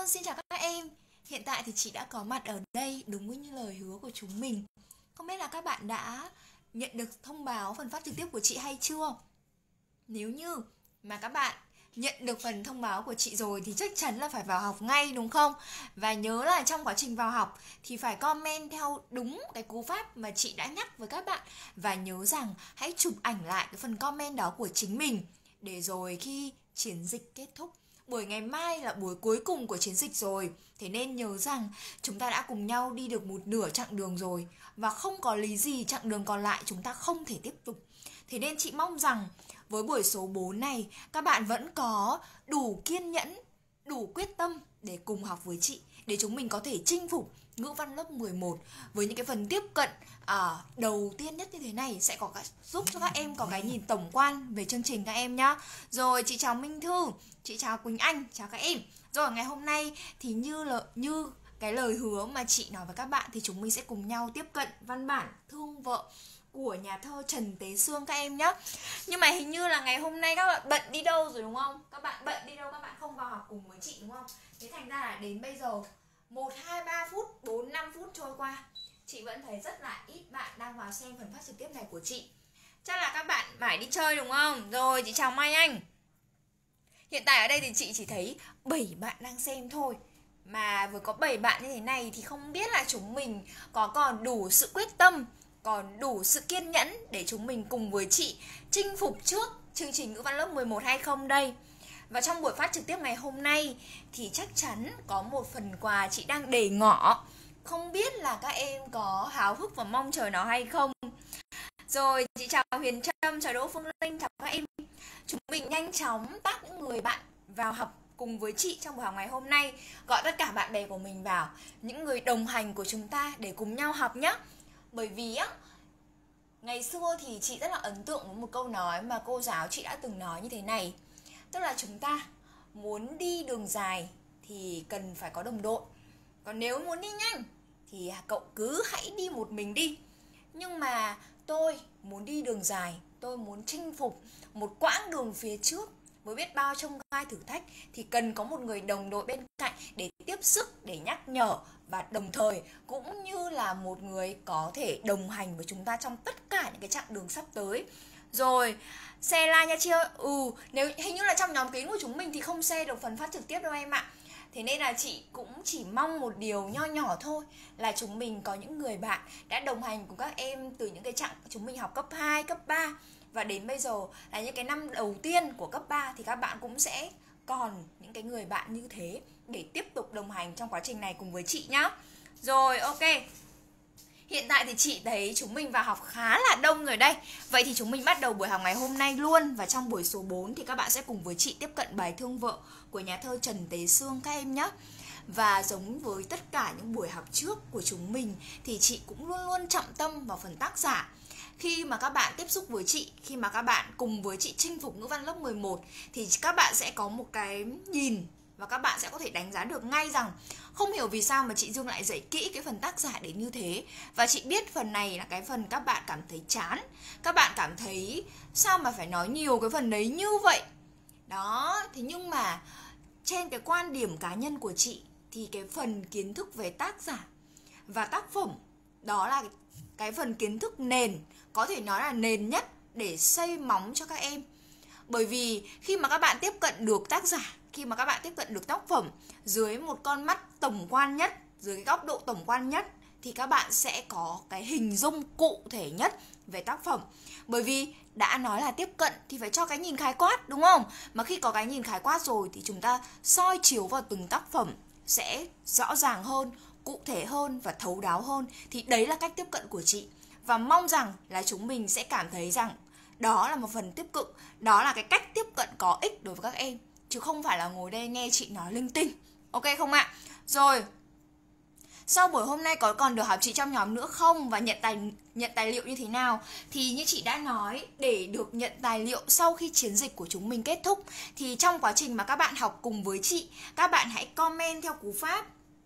Xin chào các em. Hiện tại thì chị đã có mặt ở đây đúng như lời hứa của chúng mình. Không biết là các bạn đã nhận được thông báo phần phát trực tiếp của chị hay chưa? Nếu như mà các bạn nhận được phần thông báo của chị rồi thì chắc chắn là phải vào học ngay đúng không? Và nhớ là trong quá trình vào học thì phải comment theo đúng cái cú pháp mà chị đã nhắc với các bạn. Và nhớ rằng hãy chụp ảnh lại cái phần comment đó của chính mình, để rồi khi chiến dịch kết thúc, buổi ngày mai là buổi cuối cùng của chiến dịch rồi, thế nên nhớ rằng chúng ta đã cùng nhau đi được một nửa chặng đường rồi, và không có lý gì chặng đường còn lại chúng ta không thể tiếp tục. Thế nên chị mong rằng với buổi số 4 này, các bạn vẫn có đủ kiên nhẫn, đủ quyết tâm để cùng học với chị, để chúng mình có thể chinh phục ngữ văn lớp 11 với những cái phần tiếp cận đầu tiên nhất như thế này, sẽ có giúp cho các em có cái nhìn tổng quan về chương trình các em nhá. Rồi, chị chào Minh Thư, chị chào Quỳnh Anh, chào các em. Rồi, ngày hôm nay thì như cái lời hứa mà chị nói với các bạn thì chúng mình sẽ cùng nhau tiếp cận văn bản Thương Vợ của nhà thơ Trần Tế Xương các em nhé. Nhưng mà hình như là ngày hôm nay các bạn bận đi đâu rồi đúng không? Các bạn bận đi đâu, các bạn không vào học cùng với chị đúng không? Thế thành ra là đến bây giờ 1, 2, 3 phút, 4, 5 phút trôi qua, chị vẫn thấy rất là ít bạn đang vào xem phần phát trực tiếp này của chị. Chắc là các bạn phải đi chơi đúng không? Rồi, chị chào Mai Anh. Hiện tại ở đây thì chị chỉ thấy 7 bạn đang xem thôi. Mà vừa có 7 bạn như thế này thì không biết là chúng mình có còn đủ sự quyết tâm, còn đủ sự kiên nhẫn để chúng mình cùng với chị chinh phục trước chương trình ngữ văn lớp 11 hay không đây. Và trong buổi phát trực tiếp ngày hôm nay thì chắc chắn có một phần quà chị đang để ngỏ. Không biết là các em có háo hức và mong chờ nó hay không. Rồi, chị chào Huyền Trâm, chào Đỗ Phương Linh, chào các em. Chúng mình nhanh chóng tag những người bạn vào học cùng với chị trong buổi học ngày hôm nay. Gọi tất cả bạn bè của mình vào, những người đồng hành của chúng ta để cùng nhau học nhé. Bởi vì á, ngày xưa thì chị rất là ấn tượng với một câu nói mà cô giáo chị đã từng nói như thế này. Tức là chúng ta muốn đi đường dài thì cần phải có đồng đội. Còn nếu muốn đi nhanh thì cậu cứ hãy đi một mình đi. Nhưng mà tôi muốn đi đường dài, tôi muốn chinh phục một quãng đường phía trước với biết bao chông gai thử thách thì cần có một người đồng đội bên cạnh để tiếp sức, để nhắc nhở, và đồng thời cũng như là một người có thể đồng hành với chúng ta trong tất cả những cái chặng đường sắp tới. Rồi, share like nha chị ơi. Nếu hình như là trong nhóm kín của chúng mình thì không share được phần phát trực tiếp đâu em ạ. Thế nên là chị cũng chỉ mong một điều nho nhỏ thôi, là chúng mình có những người bạn đã đồng hành cùng các em từ những cái chặng chúng mình học cấp 2, cấp 3. Và đến bây giờ là những cái năm đầu tiên của cấp 3 thì các bạn cũng sẽ còn những cái người bạn như thế để tiếp tục đồng hành trong quá trình này cùng với chị nhá. Rồi, ok. Hiện tại thì chị thấy chúng mình vào học khá là đông rồi đây. Vậy thì chúng mình bắt đầu buổi học ngày hôm nay luôn. Và trong buổi số 4 thì các bạn sẽ cùng với chị tiếp cận bài Thương Vợ của nhà thơ Trần Tế Xương các em nhé. Và giống với tất cả những buổi học trước của chúng mình thì chị cũng luôn luôn trọng tâm vào phần tác giả. Khi mà các bạn tiếp xúc với chị, khi mà các bạn cùng với chị chinh phục ngữ văn lớp 11 thì các bạn sẽ có một cái nhìn và các bạn sẽ có thể đánh giá được ngay rằng không hiểu vì sao mà chị Dương lại dạy kỹ cái phần tác giả đến như thế. Và chị biết phần này là cái phần các bạn cảm thấy chán, các bạn cảm thấy sao mà phải nói nhiều cái phần đấy như vậy. Đó, thế nhưng mà trên cái quan điểm cá nhân của chị thì cái phần kiến thức về tác giả và tác phẩm, đó là cái phần kiến thức nền, có thể nói là nền nhất để xây móng cho các em. Bởi vì khi mà các bạn tiếp cận được tác giả, khi mà các bạn tiếp cận được tác phẩm dưới một con mắt tổng quan nhất, dưới cái góc độ tổng quan nhất, thì các bạn sẽ có cái hình dung cụ thể nhất về tác phẩm. Bởi vì đã nói là tiếp cận thì phải cho cái nhìn khái quát đúng không? Mà khi có cái nhìn khái quát rồi thì chúng ta soi chiếu vào từng tác phẩm sẽ rõ ràng hơn, cụ thể hơn và thấu đáo hơn. Thì đấy là cách tiếp cận của chị. Và mong rằng là chúng mình sẽ cảm thấy rằng đó là một phần tiếp cận, đó là cái cách tiếp cận có ích đối với các em, chứ không phải là ngồi đây nghe chị nói linh tinh. Ok không ạ? Rồi, sau buổi hôm nay có còn được học chị trong nhóm nữa không? Và nhận tài liệu như thế nào? Thì như chị đã nói, để được nhận tài liệu sau khi chiến dịch của chúng mình kết thúc thì trong quá trình mà các bạn học cùng với chị, các bạn hãy comment theo cú pháp,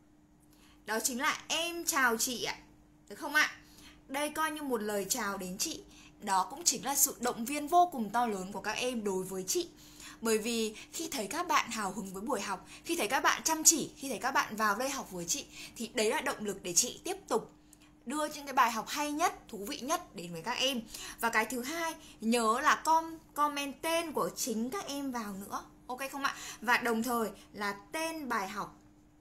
đó chính là em chào chị ạ, được không ạ? Đây coi như một lời chào đến chị. Đó cũng chính là sự động viên vô cùng to lớn của các em đối với chị. Bởi vì khi thấy các bạn hào hứng với buổi học, khi thấy các bạn chăm chỉ, khi thấy các bạn vào đây học với chị, thì đấy là động lực để chị tiếp tục đưa những cái bài học hay nhất, thú vị nhất đến với các em. Và cái thứ hai, nhớ là comment tên của chính các em vào nữa, ok không ạ? Và đồng thời là tên bài học.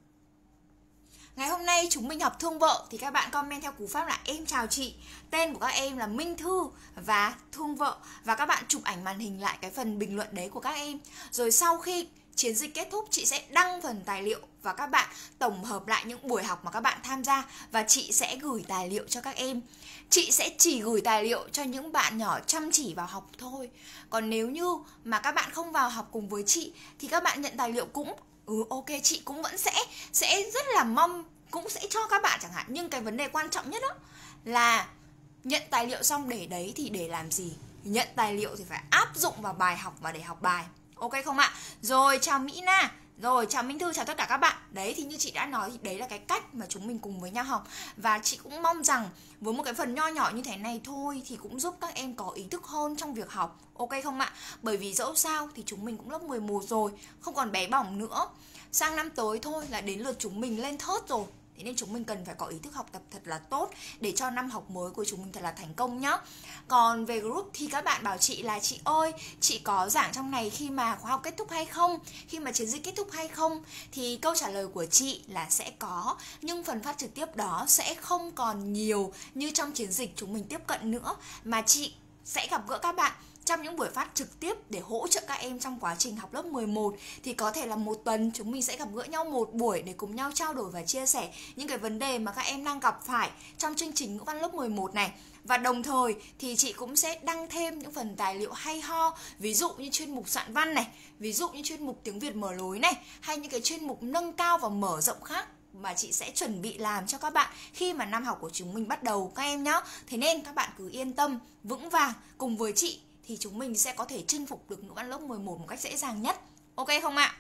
Ngày hôm nay chúng mình học thương vợ thì các bạn comment theo cú pháp là em chào chị, tên của các em là Minh Thư và thương vợ, và các bạn chụp ảnh màn hình lại cái phần bình luận đấy của các em. Rồi sau khi chiến dịch kết thúc, chị sẽ đăng phần tài liệu và các bạn tổng hợp lại những buổi học mà các bạn tham gia, và chị sẽ gửi tài liệu cho các em. Chị sẽ chỉ gửi tài liệu cho những bạn nhỏ chăm chỉ vào học thôi. Còn nếu như mà các bạn không vào học cùng với chị thì các bạn nhận tài liệu cũng ok, chị cũng vẫn sẽ rất là mong cũng sẽ cho các bạn chẳng hạn. Nhưng cái vấn đề quan trọng nhất đó là nhận tài liệu xong để đấy thì để làm gì? Nhận tài liệu thì phải áp dụng vào bài học và để học bài, ok không ạ? Rồi chào Mỹ Na, rồi chào Minh Thư, chào tất cả các bạn. Đấy thì như chị đã nói thì đấy là cái cách mà chúng mình cùng với nhau học. Và chị cũng mong rằng với một cái phần nho nhỏ như thế này thôi thì cũng giúp các em có ý thức hơn trong việc học, ok không ạ? Bởi vì dẫu sao thì chúng mình cũng lớp 11 rồi, không còn bé bỏng nữa. Sang năm tới thôi là đến lượt chúng mình lên thớt rồi. Thế nên chúng mình cần phải có ý thức học tập thật là tốt để cho năm học mới của chúng mình thật là thành công nhá. Còn về group thì các bạn bảo chị là chị ơi, chị có giảng trong này khi mà khóa học kết thúc hay không? Khi mà chiến dịch kết thúc hay không? Thì câu trả lời của chị là sẽ có, nhưng phần phát trực tiếp đó sẽ không còn nhiều như trong chiến dịch chúng mình tiếp cận nữa, mà chị sẽ gặp gỡ các bạn trong những buổi phát trực tiếp để hỗ trợ các em trong quá trình học lớp 11. Thì có thể là một tuần chúng mình sẽ gặp gỡ nhau một buổi để cùng nhau trao đổi và chia sẻ những cái vấn đề mà các em đang gặp phải trong chương trình ngữ văn lớp 11 này. Và đồng thời thì chị cũng sẽ đăng thêm những phần tài liệu hay ho, ví dụ như chuyên mục soạn văn này, ví dụ như chuyên mục tiếng Việt mở lối này, hay những cái chuyên mục nâng cao và mở rộng khác mà chị sẽ chuẩn bị làm cho các bạn khi mà năm học của chúng mình bắt đầu các em nhé. Thế nên các bạn cứ yên tâm, vững vàng cùng với chị thì chúng mình sẽ có thể chinh phục được ngữ văn lớp 11 một cách dễ dàng nhất, ok không ạ?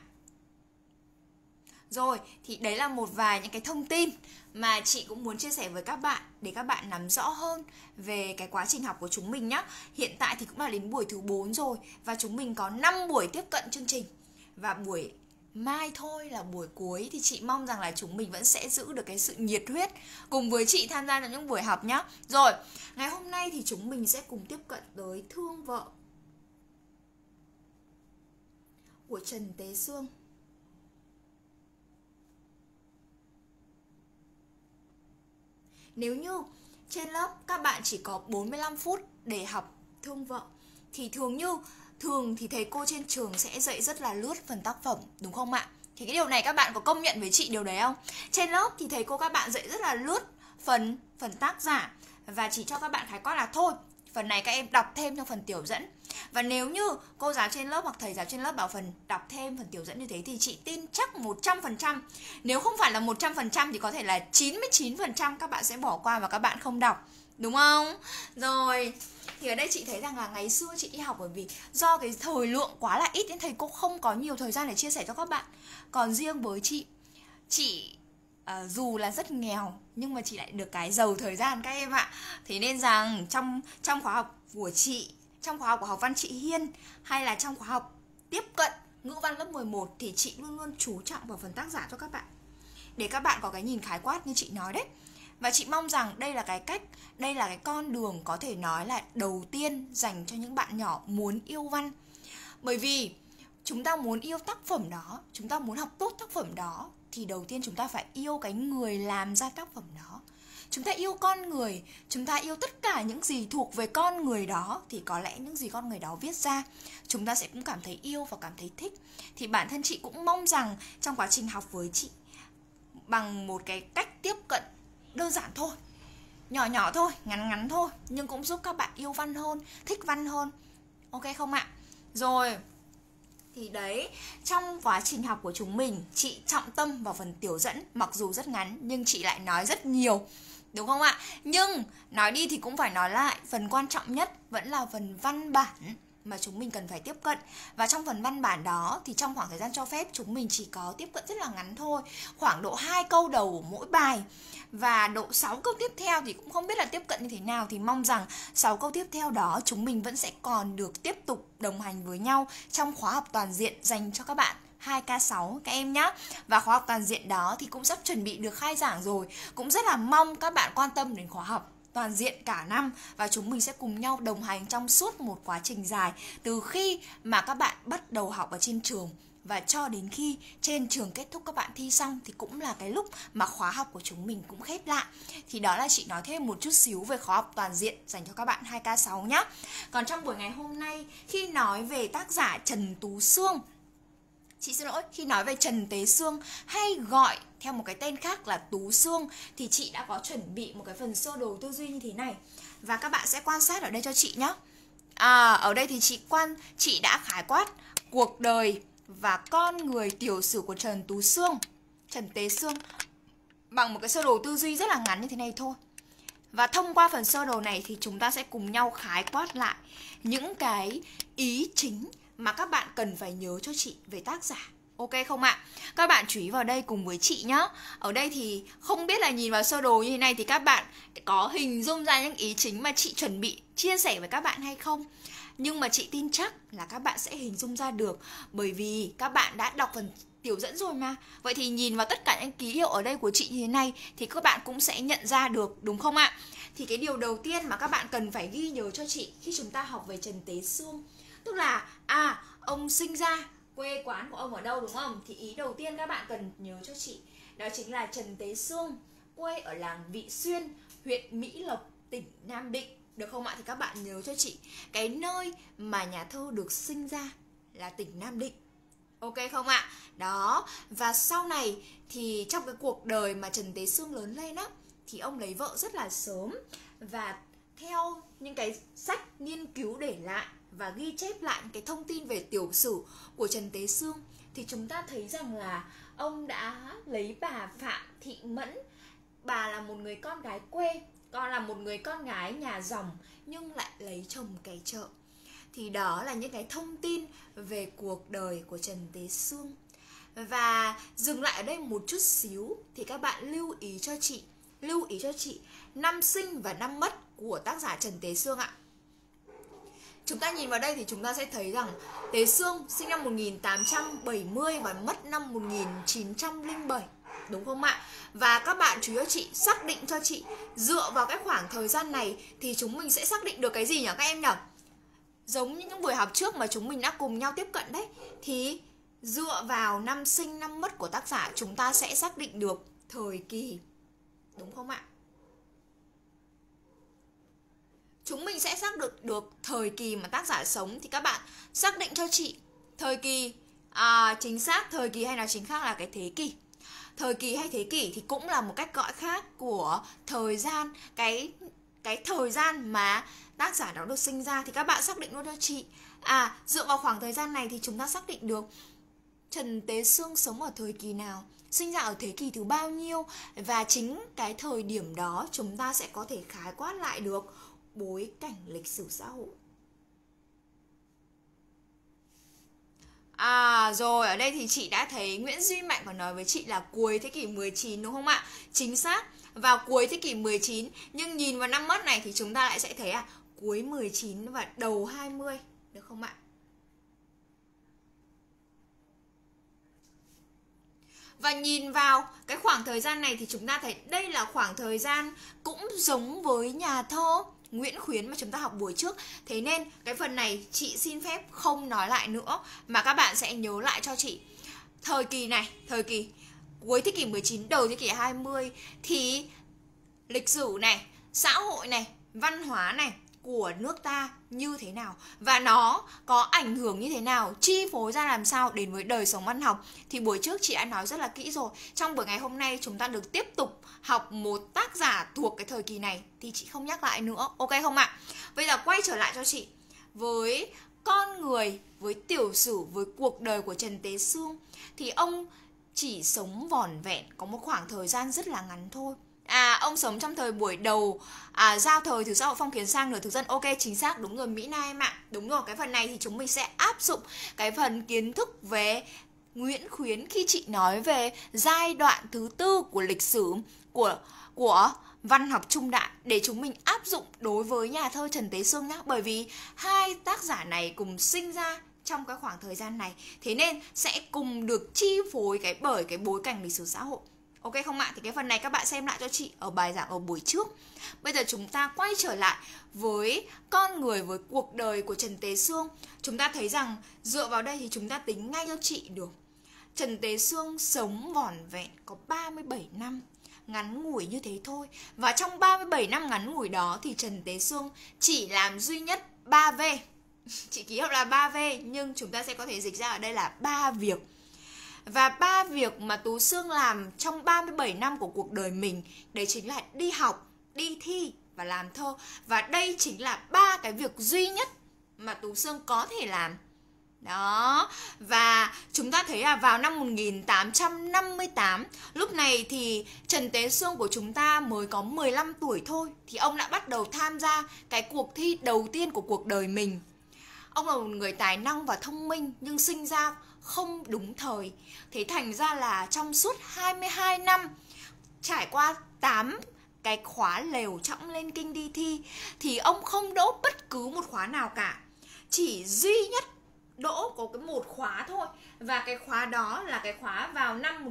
Rồi, thì đấy là một vài những cái thông tin mà chị cũng muốn chia sẻ với các bạn để các bạn nắm rõ hơn về cái quá trình học của chúng mình nhé. Hiện tại thì cũng là đến buổi thứ 4 rồi và chúng mình có 5 buổi tiếp cận chương trình. Và buổi mai thôi là buổi cuối thì chị mong rằng là chúng mình vẫn sẽ giữ được cái sự nhiệt huyết cùng với chị tham gia vào những buổi học nhé. Rồi, ngày hôm nay thì chúng mình sẽ cùng tiếp cận tới thương vợ của Trần Tế Sương. Nếu như trên lớp các bạn chỉ có 45 phút để học thương vợ thì thường thì thầy cô trên trường sẽ dạy rất là lướt phần tác phẩm, đúng không ạ? Thì cái điều này các bạn có công nhận với chị điều đấy không? Trên lớp thì thầy cô các bạn dạy rất là lướt phần tác giả và chỉ cho các bạn khái quát là thôi, phần này các em đọc thêm trong phần tiểu dẫn. Và nếu như cô giáo trên lớp hoặc thầy giáo trên lớp bảo phần đọc thêm phần tiểu dẫn như thế thì chị tin chắc 100%, nếu không phải là 100% thì có thể là 99% các bạn sẽ bỏ qua và các bạn không đọc, đúng không? Rồi, thì ở đây chị thấy rằng là ngày xưa chị đi học bởi vì do cái thời lượng quá là ít nên thầy cô không có nhiều thời gian để chia sẻ cho các bạn. Còn riêng với chị dù là rất nghèo nhưng mà chị lại được cái giàu thời gian các em ạ. Thế nên rằng trong khóa học của chị, trong khóa học của học văn chị Hiên hay là trong khóa học tiếp cận ngữ văn lớp 11 thì chị luôn luôn chú trọng vào phần tác giả cho các bạn, để các bạn có cái nhìn khái quát như chị nói đấy. Và chị mong rằng đây là cái cách, đây là cái con đường có thể nói là đầu tiên dành cho những bạn nhỏ muốn yêu văn. Bởi vì chúng ta muốn yêu tác phẩm đó, chúng ta muốn học tốt tác phẩm đó thì đầu tiên chúng ta phải yêu cái người làm ra tác phẩm đó. Chúng ta yêu con người, chúng ta yêu tất cả những gì thuộc về con người đó thì có lẽ những gì con người đó viết ra chúng ta sẽ cũng cảm thấy yêu và cảm thấy thích. Thì bản thân chị cũng mong rằng trong quá trình học với chị, bằng một cái cách tiếp cận đơn giản thôi, nhỏ nhỏ thôi, ngắn ngắn thôi, nhưng cũng giúp các bạn yêu văn hơn, thích văn hơn, ok không ạ? Rồi, thì đấy, trong quá trình học của chúng mình, chị trọng tâm vào phần tiểu dẫn, mặc dù rất ngắn nhưng chị lại nói rất nhiều, đúng không ạ? Nhưng nói đi thì cũng phải nói lại, phần quan trọng nhất vẫn là phần văn bản. mà chúng mình cần phải tiếp cận. Và trong phần văn bản đó thì trong khoảng thời gian cho phép chúng mình chỉ có tiếp cận rất là ngắn thôi, khoảng độ 2 câu đầu của mỗi bài. Và độ 6 câu tiếp theo thì cũng không biết là tiếp cận như thế nào, thì mong rằng 6 câu tiếp theo đó chúng mình vẫn sẽ còn được tiếp tục đồng hành với nhau trong khóa học toàn diện dành cho các bạn 2K6 các em nhé. Và khóa học toàn diện đó thì cũng sắp chuẩn bị được khai giảng rồi. Cũng rất là mong các bạn quan tâm đến khóa học toàn diện cả năm, và chúng mình sẽ cùng nhau đồng hành trong suốt một quá trình dài, từ khi mà các bạn bắt đầu học ở trên trường và cho đến khi trên trường kết thúc các bạn thi xong, thì cũng là cái lúc mà khóa học của chúng mình cũng khép lại. Thì đó là chị nói thêm một chút xíu về khóa học toàn diện dành cho các bạn 2K6 nhé. Còn trong buổi ngày hôm nay, khi nói về tác giả Trần Tú Xương, chị xin lỗi, khi nói về Trần Tế Xương hay gọi theo một cái tên khác là Tú Xương, thì chị đã có chuẩn bị một cái phần sơ đồ tư duy như thế này. Và các bạn sẽ quan sát ở đây cho chị nhé. Ở đây thì chị đã khái quát cuộc đời và con người tiểu sử của Trần Tú Xương, Trần Tế Xương, bằng một cái sơ đồ tư duy rất là ngắn như thế này thôi. Và thông qua phần sơ đồ này thì chúng ta sẽ cùng nhau khái quát lại những cái ý chính mà các bạn cần phải nhớ cho chị về tác giả. Ok không ạ? Các bạn chú ý vào đây cùng với chị nhé. Ở đây thì không biết là nhìn vào sơ đồ như thế này thì các bạn có hình dung ra những ý chính mà chị chuẩn bị chia sẻ với các bạn hay không? Nhưng mà chị tin chắc là các bạn sẽ hình dung ra được, bởi vì các bạn đã đọc phần tiểu dẫn rồi mà. Vậy thì nhìn vào tất cả những ký hiệu ở đây của chị như thế này thì các bạn cũng sẽ nhận ra được, đúng không ạ? Thì cái điều đầu tiên mà các bạn cần phải ghi nhớ cho chị khi chúng ta học về Trần Tế Xương, tức là ông sinh ra, quê quán của ông ở đâu, đúng không? Thì ý đầu tiên các bạn cần nhớ cho chị đó chính là Trần Tế Xương quê ở làng Vị Xuyên, huyện Mỹ Lộc, tỉnh Nam Định, được không ạ? Thì các bạn nhớ cho chị cái nơi mà nhà thơ được sinh ra là tỉnh Nam Định. Ok không ạ? Đó, và sau này thì trong cái cuộc đời mà Trần Tế Xương lớn lên á, thì ông lấy vợ rất là sớm. Và theo những cái sách nghiên cứu để lại và ghi chép lại những cái thông tin về tiểu sử của Trần Tế Xương, thì chúng ta thấy rằng là ông đã lấy bà Phạm Thị Mẫn. Bà là một người con gái quê, còn là một người con gái nhà dòng, nhưng lại lấy chồng cày chợ. Thì đó là những cái thông tin về cuộc đời của Trần Tế Xương. Và dừng lại ở đây một chút xíu thì các bạn lưu ý cho chị năm sinh và năm mất của tác giả Trần Tế Xương ạ. Chúng ta nhìn vào đây thì chúng ta sẽ thấy rằng Tế Xương sinh năm 1870 và mất năm 1907, đúng không ạ? Và các bạn chú ý cho chị, xác định cho chị dựa vào cái khoảng thời gian này thì chúng mình sẽ xác định được cái gì nhỉ các em nhỉ? Giống như những buổi học trước mà chúng mình đã cùng nhau tiếp cận đấy, thì dựa vào năm sinh năm mất của tác giả chúng ta sẽ xác định được thời kỳ, đúng không ạ? Chúng mình sẽ xác định được thời kỳ mà tác giả sống, thì các bạn xác định cho chị thời kỳ chính xác, thời kỳ hay nói chính xác là cái thế kỷ. Thời kỳ hay thế kỷ thì cũng là một cách gọi khác của thời gian, cái thời gian mà tác giả đó được sinh ra, thì các bạn xác định luôn cho chị. Dựa vào khoảng thời gian này thì chúng ta xác định được Trần Tế Xương sống ở thời kỳ nào, sinh ra ở thế kỷ thứ bao nhiêu, và chính cái thời điểm đó chúng ta sẽ có thể khái quát lại được bối cảnh lịch sử xã hội. Rồi, ở đây thì chị đã thấy Nguyễn Duy Mạnh có nói với chị là cuối thế kỷ 19, đúng không ạ? Chính xác, vào cuối thế kỷ 19. Nhưng nhìn vào năm mất này thì chúng ta lại sẽ thấy cuối 19 và đầu 20, được không ạ? Và nhìn vào cái khoảng thời gian này thì chúng ta thấy đây là khoảng thời gian cũng giống với nhà thơ Nguyễn Khuyến mà chúng ta học buổi trước. Thế nên cái phần này chị xin phép không nói lại nữa, mà các bạn sẽ nhớ lại cho chị. Thời kỳ này, thời kỳ cuối thế kỷ 19, đầu thế kỷ 20 thì lịch sử này, xã hội này, văn hóa này của nước ta như thế nào, và nó có ảnh hưởng như thế nào, chi phối ra làm sao đến với đời sống văn học, thì buổi trước chị đã nói rất là kỹ rồi. Trong buổi ngày hôm nay chúng ta được tiếp tục học một tác giả thuộc cái thời kỳ này thì chị không nhắc lại nữa, ok không ạ? Bây giờ quay trở lại cho chị với con người, với tiểu sử, với cuộc đời của Trần Tế Xương, thì ông chỉ sống vỏn vẹn có một khoảng thời gian rất là ngắn thôi. Ông sống trong thời buổi đầu giao thời từ xã hội phong kiến sang nửa thực dân. Ok, chính xác, đúng rồi Mỹ Nai em ạ. Đúng rồi, cái phần này thì chúng mình sẽ áp dụng cái phần kiến thức về Nguyễn Khuyến khi chị nói về giai đoạn thứ tư của lịch sử của văn học trung đại, để chúng mình áp dụng đối với nhà thơ Trần Tế Xương nhé. Bởi vì hai tác giả này cùng sinh ra trong cái khoảng thời gian này, thế nên sẽ cùng được chi phối bởi cái bối cảnh lịch sử xã hội. Ok không ạ? Thì cái phần này các bạn xem lại cho chị ở bài giảng ở buổi trước. Bây giờ chúng ta quay trở lại với con người, với cuộc đời của Trần Tế Xương. Chúng ta thấy rằng dựa vào đây thì chúng ta tính ngay cho chị được. Trần Tế Xương sống vỏn vẹn có 37 năm, ngắn ngủi như thế thôi. Và trong 37 năm ngắn ngủi đó thì Trần Tế Xương chỉ làm duy nhất 3V. Chị ký hiệu là 3V, nhưng chúng ta sẽ có thể dịch ra ở đây là 3 việc. Và 3 việc mà Tú Xương làm trong 37 năm của cuộc đời mình, đấy chính là đi học, đi thi và làm thơ. Và đây chính là 3 cái việc duy nhất mà Tú Xương có thể làm. Đó, và chúng ta thấy là vào năm 1858, lúc này thì Trần Tế Xương của chúng ta mới có 15 tuổi thôi, thì ông đã bắt đầu tham gia cái cuộc thi đầu tiên của cuộc đời mình. Ông là một người tài năng và thông minh nhưng sinh ra không đúng thời. Thế thành ra là trong suốt 22 năm, trải qua 8 cái khóa lều trõng lên kinh đi thi, thì ông không đỗ bất cứ một khóa nào cả. Chỉ duy nhất đỗ có cái một khóa thôi. Và cái khóa đó là cái khóa vào năm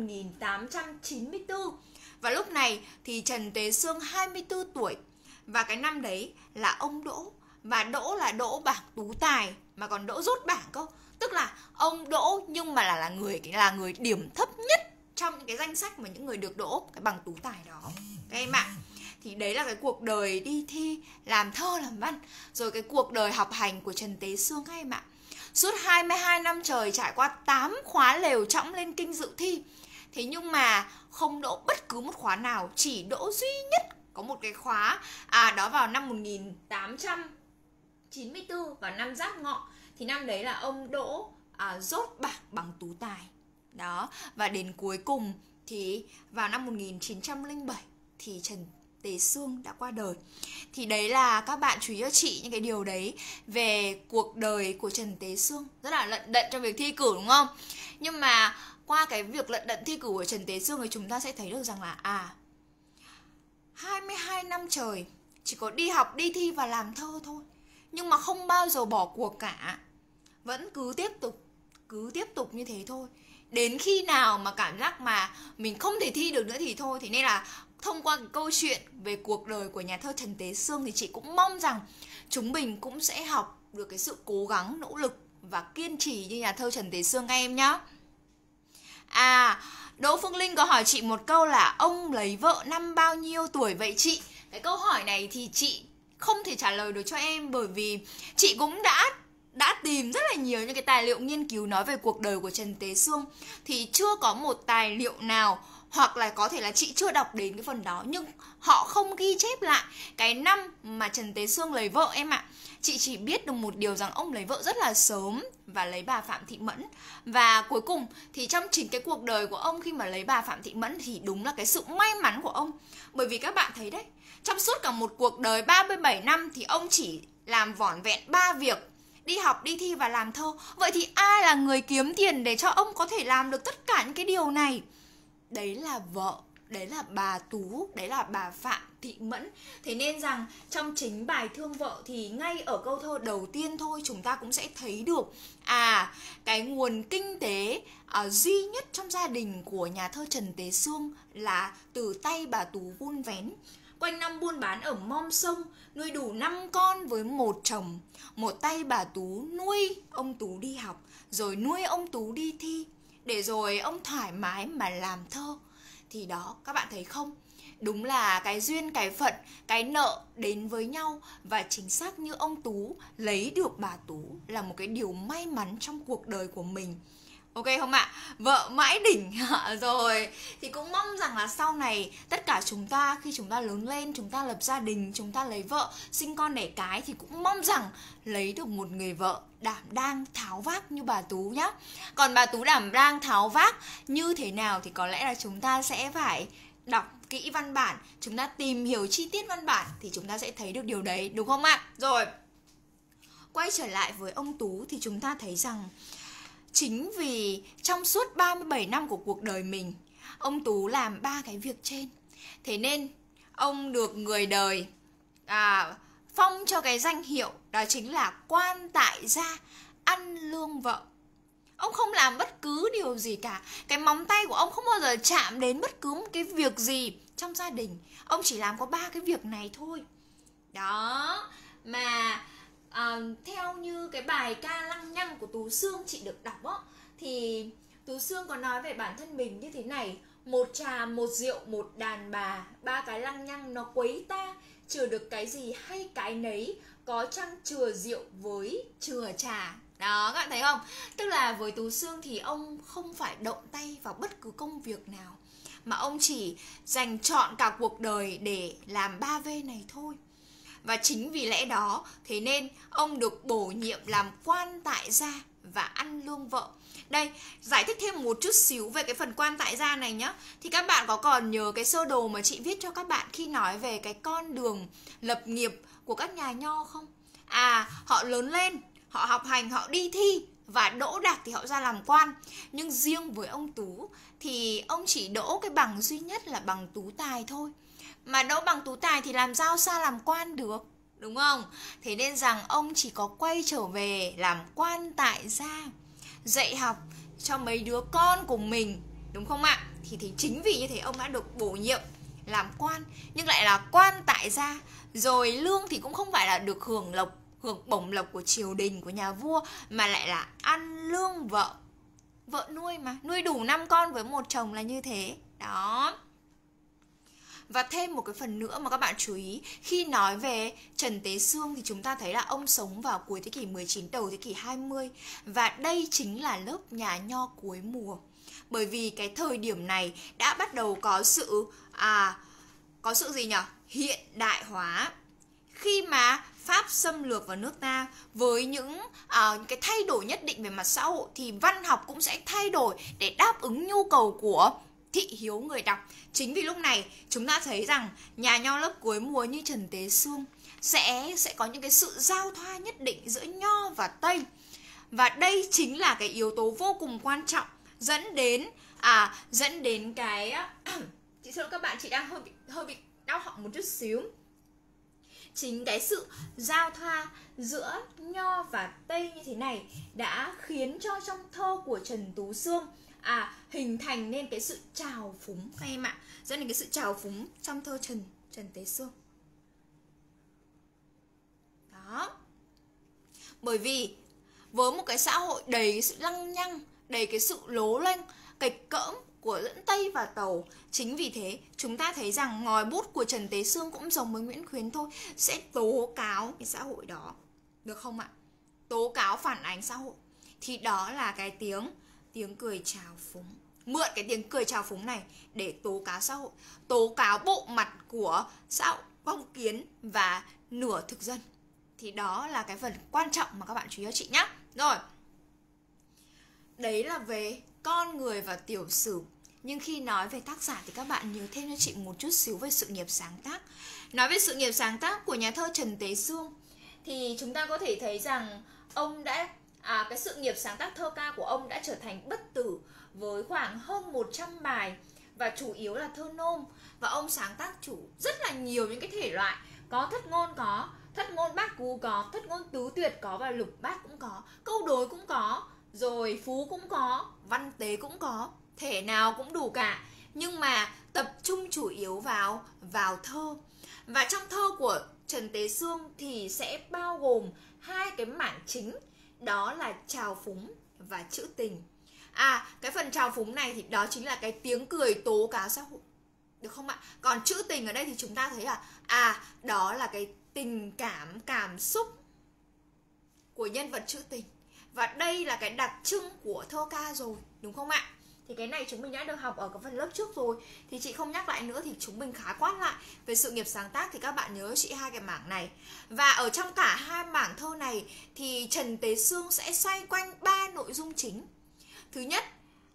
1894. Và lúc này thì Trần Tế Xương 24 tuổi. Và cái năm đấy là ông đỗ. Và đỗ là đỗ bảng tú tài, mà còn đỗ rốt bảng cơ. Tức là ông đỗ nhưng mà là người điểm thấp nhất trong những cái danh sách mà những người được đỗ cái bằng tú tài đó. Các em ạ. Thì đấy là cái cuộc đời đi thi, làm thơ, làm văn. Rồi cái cuộc đời học hành của Trần Tế Xương các em ạ. Suốt 22 năm trời trải qua 8 khóa lều trõng lên kinh dự thi. Thế nhưng mà không đỗ bất cứ một khóa nào, chỉ đỗ duy nhất có một cái khóa đó vào năm 1894 vào năm Giáp Ngọ. Thì năm đấy là ông đỗ rốt bảng bằng tú tài. Đó, và đến cuối cùng thì vào năm 1907 thì Trần Tế Xương đã qua đời. Thì đấy là các bạn chú ý cho chị những cái điều đấy về cuộc đời của Trần Tế Xương. Rất là lận đận trong việc thi cử đúng không? Nhưng mà qua cái việc lận đận thi cử của Trần Tế Xương thì chúng ta sẽ thấy được rằng là 22 năm trời chỉ có đi học, đi thi và làm thơ thôi, nhưng mà không bao giờ bỏ cuộc cả. Vẫn cứ tiếp tục như thế thôi. Đến khi nào mà cảm giác mà mình không thể thi được nữa thì thôi. Thế nên là thông qua cái câu chuyện về cuộc đời của nhà thơ Trần Tế Xương thì chị cũng mong rằng chúng mình cũng sẽ học được cái sự cố gắng, nỗ lực và kiên trì như nhà thơ Trần Tế Xương các em nhé. Đỗ Phương Linh có hỏi chị một câu là ông lấy vợ năm bao nhiêu tuổi vậy chị? Cái câu hỏi này thì chị không thể trả lời được cho em, bởi vì chị cũng đã tìm rất là nhiều những cái tài liệu nghiên cứu nói về cuộc đời của Trần Tế Xương, thì chưa có một tài liệu nào, hoặc là có thể là chị chưa đọc đến cái phần đó, nhưng họ không ghi chép lại cái năm mà Trần Tế Xương lấy vợ em ạ. Chị chỉ biết được một điều rằng ông lấy vợ rất là sớm và lấy bà Phạm Thị Mẫn. Và cuối cùng thì trong chính cái cuộc đời của ông khi mà lấy bà Phạm Thị Mẫn thì đúng là cái sự may mắn của ông. Bởi vì các bạn thấy đấy, trong suốt cả một cuộc đời 37 năm thì ông chỉ làm vỏn vẹn 3 việc: đi học, đi thi và làm thơ. Vậy thì ai là người kiếm tiền để cho ông có thể làm được tất cả những cái điều này? Đấy là vợ, đấy là bà Tú, đấy là bà Phạm Thị Mẫn. Thế nên rằng trong chính bài thương vợ thì ngay ở câu thơ đầu tiên thôi chúng ta cũng sẽ thấy được cái nguồn kinh tế duy nhất trong gia đình của nhà thơ Trần Tế Xương là từ tay bà Tú vun vén. Quanh năm buôn bán ở mom sông, nuôi đủ 5 con với một chồng. Một tay bà Tú nuôi ông Tú đi học, rồi nuôi ông Tú đi thi, để rồi ông thoải mái mà làm thơ. Thì đó, các bạn thấy không? Đúng là cái duyên, cái phận, cái nợ đến với nhau. Và chính xác như ông Tú lấy được bà Tú là một cái điều may mắn trong cuộc đời của mình. Ok không ạ? Vợ mãi đỉnh. Rồi, thì cũng mong rằng là sau này tất cả chúng ta, khi chúng ta lớn lên, chúng ta lập gia đình, chúng ta lấy vợ, sinh con đẻ cái, thì cũng mong rằng lấy được một người vợ đảm đang tháo vác như bà Tú nhá. Còn bà Tú đảm đang tháo vác như thế nào thì có lẽ là chúng ta sẽ phải đọc kỹ văn bản, chúng ta tìm hiểu chi tiết văn bản thì chúng ta sẽ thấy được điều đấy, đúng không ạ? Rồi, quay trở lại với ông Tú thì chúng ta thấy rằng chính vì trong suốt 37 năm của cuộc đời mình, ông Tú làm 3 cái việc trên. Thế nên ông được người đời phong cho cái danh hiệu đó chính là quan tại gia, ăn lương vợ. Ông không làm bất cứ điều gì cả. Cái móng tay của ông không bao giờ chạm đến bất cứ một cái việc gì trong gia đình. Ông chỉ làm có 3 cái việc này thôi. Đó. Mà theo như cái bài ca lăng nhăng của Tú Xương chị được đọc á, thì Tú Xương có nói về bản thân mình như thế này: một trà, một rượu, một đàn bà, 3 cái lăng nhăng nó quấy ta, chừa được cái gì hay cái nấy, có chăng chừa rượu với chừa trà. Đó, các bạn thấy không? Tức là với Tú Xương thì ông không phải động tay vào bất cứ công việc nào, mà ông chỉ dành trọn cả cuộc đời để làm 3V này thôi. Và chính vì lẽ đó, thế nên ông được bổ nhiệm làm quan tại gia và ăn lương vợ. Đây, giải thích thêm một chút xíu về cái phần quan tại gia này nhé. Thì các bạn có còn nhớ cái sơ đồ mà chị viết cho các bạn khi nói về cái con đường lập nghiệp của các nhà nho không? Họ lớn lên, họ học hành, họ đi thi và đỗ đạt thì họ ra làm quan. Nhưng riêng với ông Tú thì ông chỉ đỗ cái bằng duy nhất là bằng tú tài thôi. Mà đỗ bằng tú tài thì làm sao xa làm quan được, đúng không? Thế nên rằng ông chỉ có quay trở về làm quan tại gia, dạy học cho mấy đứa con của mình, đúng không ạ? Thì chính vì như thế ông đã được bổ nhiệm làm quan, nhưng lại là quan tại gia. Rồi lương thì cũng không phải là được hưởng bổng lộc của triều đình, của nhà vua, mà lại là ăn lương vợ. Vợ nuôi mà, nuôi đủ 5 con với một chồng là như thế. Đó. Và thêm một cái phần nữa mà các bạn chú ý, khi nói về Trần Tế Xương thì chúng ta thấy là ông sống vào cuối thế kỷ 19, đầu thế kỷ 20. Và đây chính là lớp nhà nho cuối mùa. Bởi vì cái thời điểm này đã bắt đầu có sự gì nhỉ? Hiện đại hóa. Khi mà Pháp xâm lược vào nước ta với những cái thay đổi nhất định về mặt xã hội, thì văn học cũng sẽ thay đổi để đáp ứng nhu cầu của thị hiếu người đọc. Chính vì lúc này chúng ta thấy rằng nhà nho lớp cuối mùa như Trần Tế Xương sẽ có những cái sự giao thoa nhất định giữa nho và Tây. Và đây chính là cái yếu tố vô cùng quan trọng dẫn đến cái chị xin lỗi các bạn, chị đang hơi bị đau họng một chút xíu. Chính cái sự giao thoa giữa nho và Tây như thế này đã khiến cho trong thơ của Trần Tú Xương hình thành nên cái sự trào phúng các em ạ, dẫn đến cái sự trào phúng trong thơ Trần Tế Xương. Đó. Bởi vì với một cái xã hội đầy cái sự lăng nhăng, đầy cái sự lố lênh, kịch cỡm của lẫn Tây và Tàu, chính vì thế chúng ta thấy rằng ngòi bút của Trần Tế Xương cũng giống với Nguyễn Khuyến thôi, sẽ tố cáo cái xã hội đó, được không ạ? Tố cáo phản ánh xã hội. Thì đó là cái tiếng cười trào phúng. Mượn cái tiếng cười trào phúng này để tố cáo xã hội, tố cáo bộ mặt của xã hội phong kiến và nửa thực dân. Thì đó là cái phần quan trọng mà các bạn chú ý cho chị nhé. Rồi, đấy là về con người và tiểu sử. Nhưng khi nói về tác giả thì các bạn nhớ thêm cho chị một chút xíu về sự nghiệp sáng tác. Nói về sự nghiệp sáng tác của nhà thơ Trần Tế Xương thì chúng ta có thể thấy rằng ông đã cái sự nghiệp sáng tác thơ ca của ông đã trở thành bất tử với khoảng hơn 100 bài, và chủ yếu là thơ nôm. Và ông sáng tác rất là nhiều những cái thể loại, có thất ngôn bát cú có, thất ngôn tứ tuyệt có, và lục bát cũng có, câu đối cũng có, rồi phú cũng có, văn tế cũng có, thể nào cũng đủ cả. Nhưng mà tập trung chủ yếu vào thơ. Và trong thơ của Trần Tế Xương thì sẽ bao gồm 2 cái mảng chính, đó là trào phúng và trữ tình. Cái phần trào phúng này thì đó chính là cái tiếng cười tố cáo xã hội, được không ạ? Còn trữ tình ở đây thì chúng ta thấy là đó là cái tình cảm xúc của nhân vật trữ tình. Và đây là cái đặc trưng của thơ ca rồi, đúng không ạ? Thì cái này chúng mình đã được học ở cái phần lớp trước rồi, thì chị không nhắc lại nữa, thì chúng mình khái quát lại về sự nghiệp sáng tác. Thì các bạn nhớ chị 2 cái mảng này. Và ở trong cả 2 mảng thơ này thì Trần Tế Xương sẽ xoay quanh 3 nội dung chính. Thứ nhất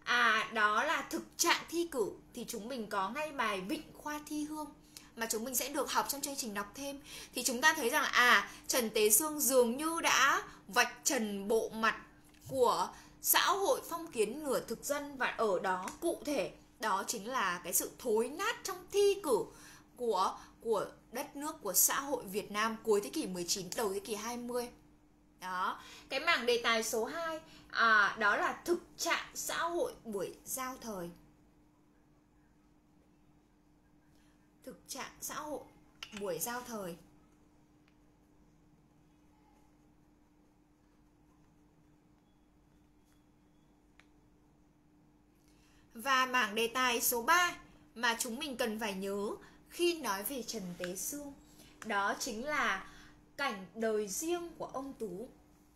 Đó là thực trạng thi cử. Thì chúng mình có ngay bài Vịnh Khoa Thi Hương mà chúng mình sẽ được học trong chương trình đọc thêm. Thì chúng ta thấy rằng là Trần Tế Xương dường như đã vạch trần bộ mặt của xã hội phong kiến nửa thực dân, và ở đó cụ thể đó chính là cái sự thối nát trong thi cử của đất nước, của xã hội Việt Nam cuối thế kỷ 19, đầu thế kỷ 20. Đó, cái mảng đề tài số 2 đó là thực trạng xã hội buổi giao thời. Thực trạng xã hội buổi giao thời. Và mảng đề tài số 3 mà chúng mình cần phải nhớ khi nói về Trần Tế Xương, đó chính là cảnh đời riêng của ông Tú.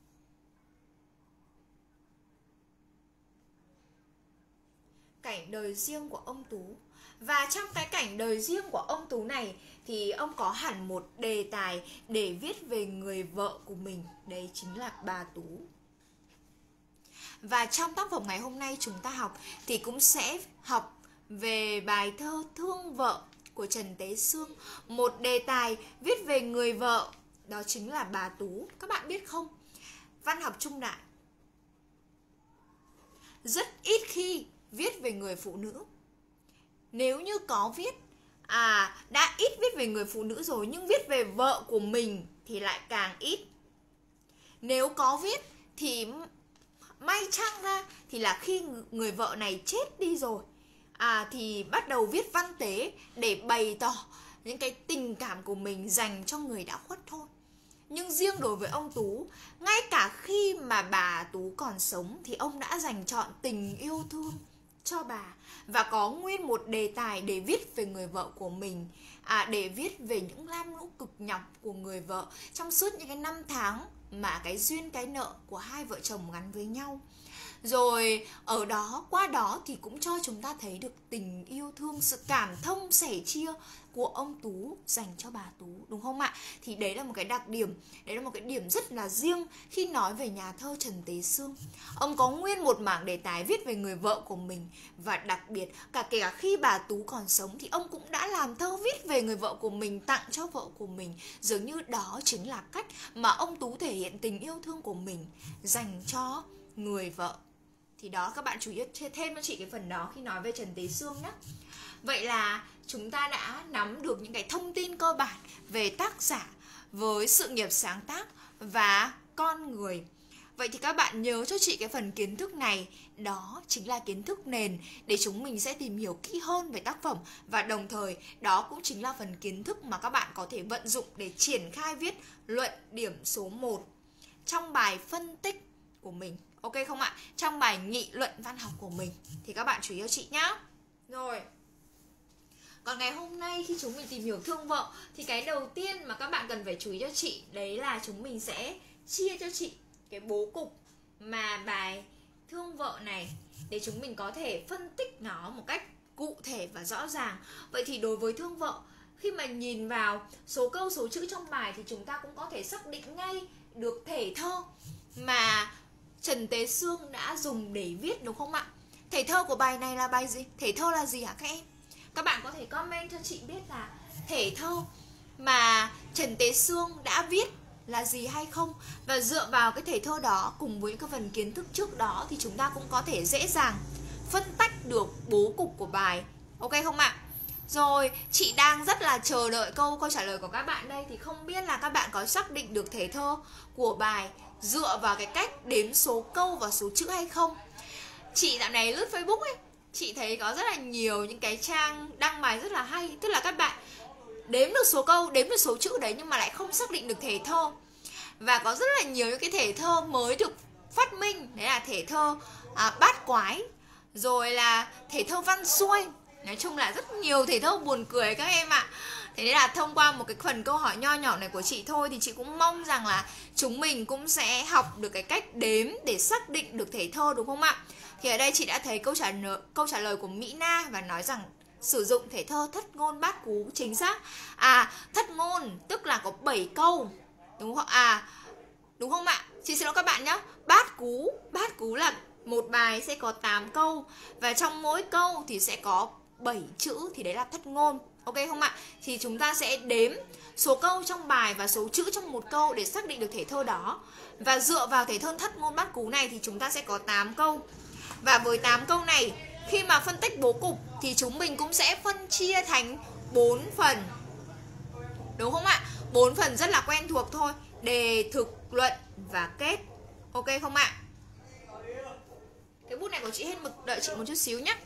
Cảnh đời riêng của ông Tú. Và trong cái cảnh đời riêng của ông Tú này thì ông có hẳn một đề tài để viết về người vợ của mình, đấy chính là bà Tú. Và trong tác phẩm ngày hôm nay chúng ta học thì cũng sẽ học về bài thơ Thương Vợ của Trần Tế Xương, một đề tài viết về người vợ, đó chính là bà Tú. Các bạn biết không, văn học trung đại rất ít khi viết về người phụ nữ. Nếu như có viết, đã ít viết về người phụ nữ rồi, nhưng viết về vợ của mình thì lại càng ít. Nếu có viết thì may chăng ra thì là khi người vợ này chết đi rồi, thì bắt đầu viết văn tế để bày tỏ những cái tình cảm của mình dành cho người đã khuất thôi. Nhưng riêng đối với ông Tú, ngay cả khi mà bà Tú còn sống thì ông đã dành trọn tình yêu thương cho bà, và có nguyên một đề tài để viết về người vợ của mình, để viết về những lam lũ cực nhọc của người vợ trong suốt những cái năm tháng mà cái duyên cái nợ của hai vợ chồng gắn với nhau. Rồi ở đó, qua đó thì cũng cho chúng ta thấy được tình yêu thương, sự cảm thông sẻ chia của ông Tú dành cho bà Tú, đúng không ạ? Thì đấy là một cái đặc điểm, đấy là một cái điểm rất là riêng khi nói về nhà thơ Trần Tế Xương. Ông có nguyên một mảng đề tài viết về người vợ của mình, và đặc biệt kể cả khi bà Tú còn sống thì ông cũng đã làm thơ viết về người vợ của mình, tặng cho vợ của mình. Dường như đó chính là cách mà ông Tú thể hiện tình yêu thương của mình dành cho người vợ. Thì đó, các bạn chú ý thêm cho chị cái phần đó khi nói về Trần Tế Xương nhé. Vậy là chúng ta đã nắm được những cái thông tin cơ bản về tác giả với sự nghiệp sáng tác và con người. Vậy thì các bạn nhớ cho chị cái phần kiến thức này, đó chính là kiến thức nền để chúng mình sẽ tìm hiểu kỹ hơn về tác phẩm, và đồng thời đó cũng chính là phần kiến thức mà các bạn có thể vận dụng để triển khai viết luận điểm số 1 trong bài phân tích của mình. Ok không ạ? Trong bài nghị luận văn học của mình. Thì các bạn chú ý cho chị nhá. Rồi, còn ngày hôm nay khi chúng mình tìm hiểu Thương Vợ thì cái đầu tiên mà các bạn cần phải chú ý cho chị, đấy là chúng mình sẽ chia cho chị cái bố cục mà bài Thương Vợ này, để chúng mình có thể phân tích nó một cách cụ thể và rõ ràng. Vậy thì đối với Thương Vợ, khi mà nhìn vào số câu số chữ trong bài thì chúng ta cũng có thể xác định ngay được thể thơ mà Trần Tế Xương đã dùng để viết, đúng không ạ? Thể thơ của bài này là bài gì? Thể thơ là gì hả các em? Các bạn có thể comment cho chị biết là thể thơ mà Trần Tế Xương đã viết là gì hay không. Và dựa vào cái thể thơ đó cùng với cái phần kiến thức trước đó thì chúng ta cũng có thể dễ dàng phân tách được bố cục của bài. Ok không ạ? Rồi, chị đang rất là chờ đợi câu trả lời của các bạn đây. Thì không biết là các bạn có xác định được thể thơ của bài dựa vào cái cách đếm số câu và số chữ hay không? Chị dạo này lướt Facebook ấy, chị thấy có rất là nhiều những cái trang đăng bài rất là hay. Tức là các bạn đếm được số câu, đếm được số chữ đấy nhưng mà lại không xác định được thể thơ. Và có rất là nhiều những cái thể thơ mới được phát minh. Đấy là thể thơ bát quái, rồi là thể thơ văn xuôi. Nói chung là rất nhiều thể thơ buồn cười các em ạ. Thế nên là thông qua một cái phần câu hỏi nho nhỏ này của chị thôi thì chị cũng mong rằng là chúng mình cũng sẽ học được cái cách đếm để xác định được thể thơ, đúng không ạ? Thì ở đây chị đã thấy câu trả lời của Mỹ Na và nói rằng sử dụng thể thơ thất ngôn bát cú chính xác. Thất ngôn tức là có 7 câu, đúng không? Đúng không ạ? Chị xin lỗi các bạn nhé. Bát cú là một bài sẽ có 8 câu và trong mỗi câu thì sẽ có 7 chữ, thì đấy là thất ngôn. Ok không ạ? Thì chúng ta sẽ đếm số câu trong bài và số chữ trong một câu để xác định được thể thơ đó. Và dựa vào thể thơ thất ngôn bát cú này thì chúng ta sẽ có 8 câu. Và với 8 câu này, khi mà phân tích bố cục thì chúng mình cũng sẽ phân chia thành 4 phần. Đúng không ạ? 4 phần rất là quen thuộc thôi. Đề, thực, luận và kết. Ok không ạ? Cái bút này của chị hết mực, đợi chị một chút xíu nhé.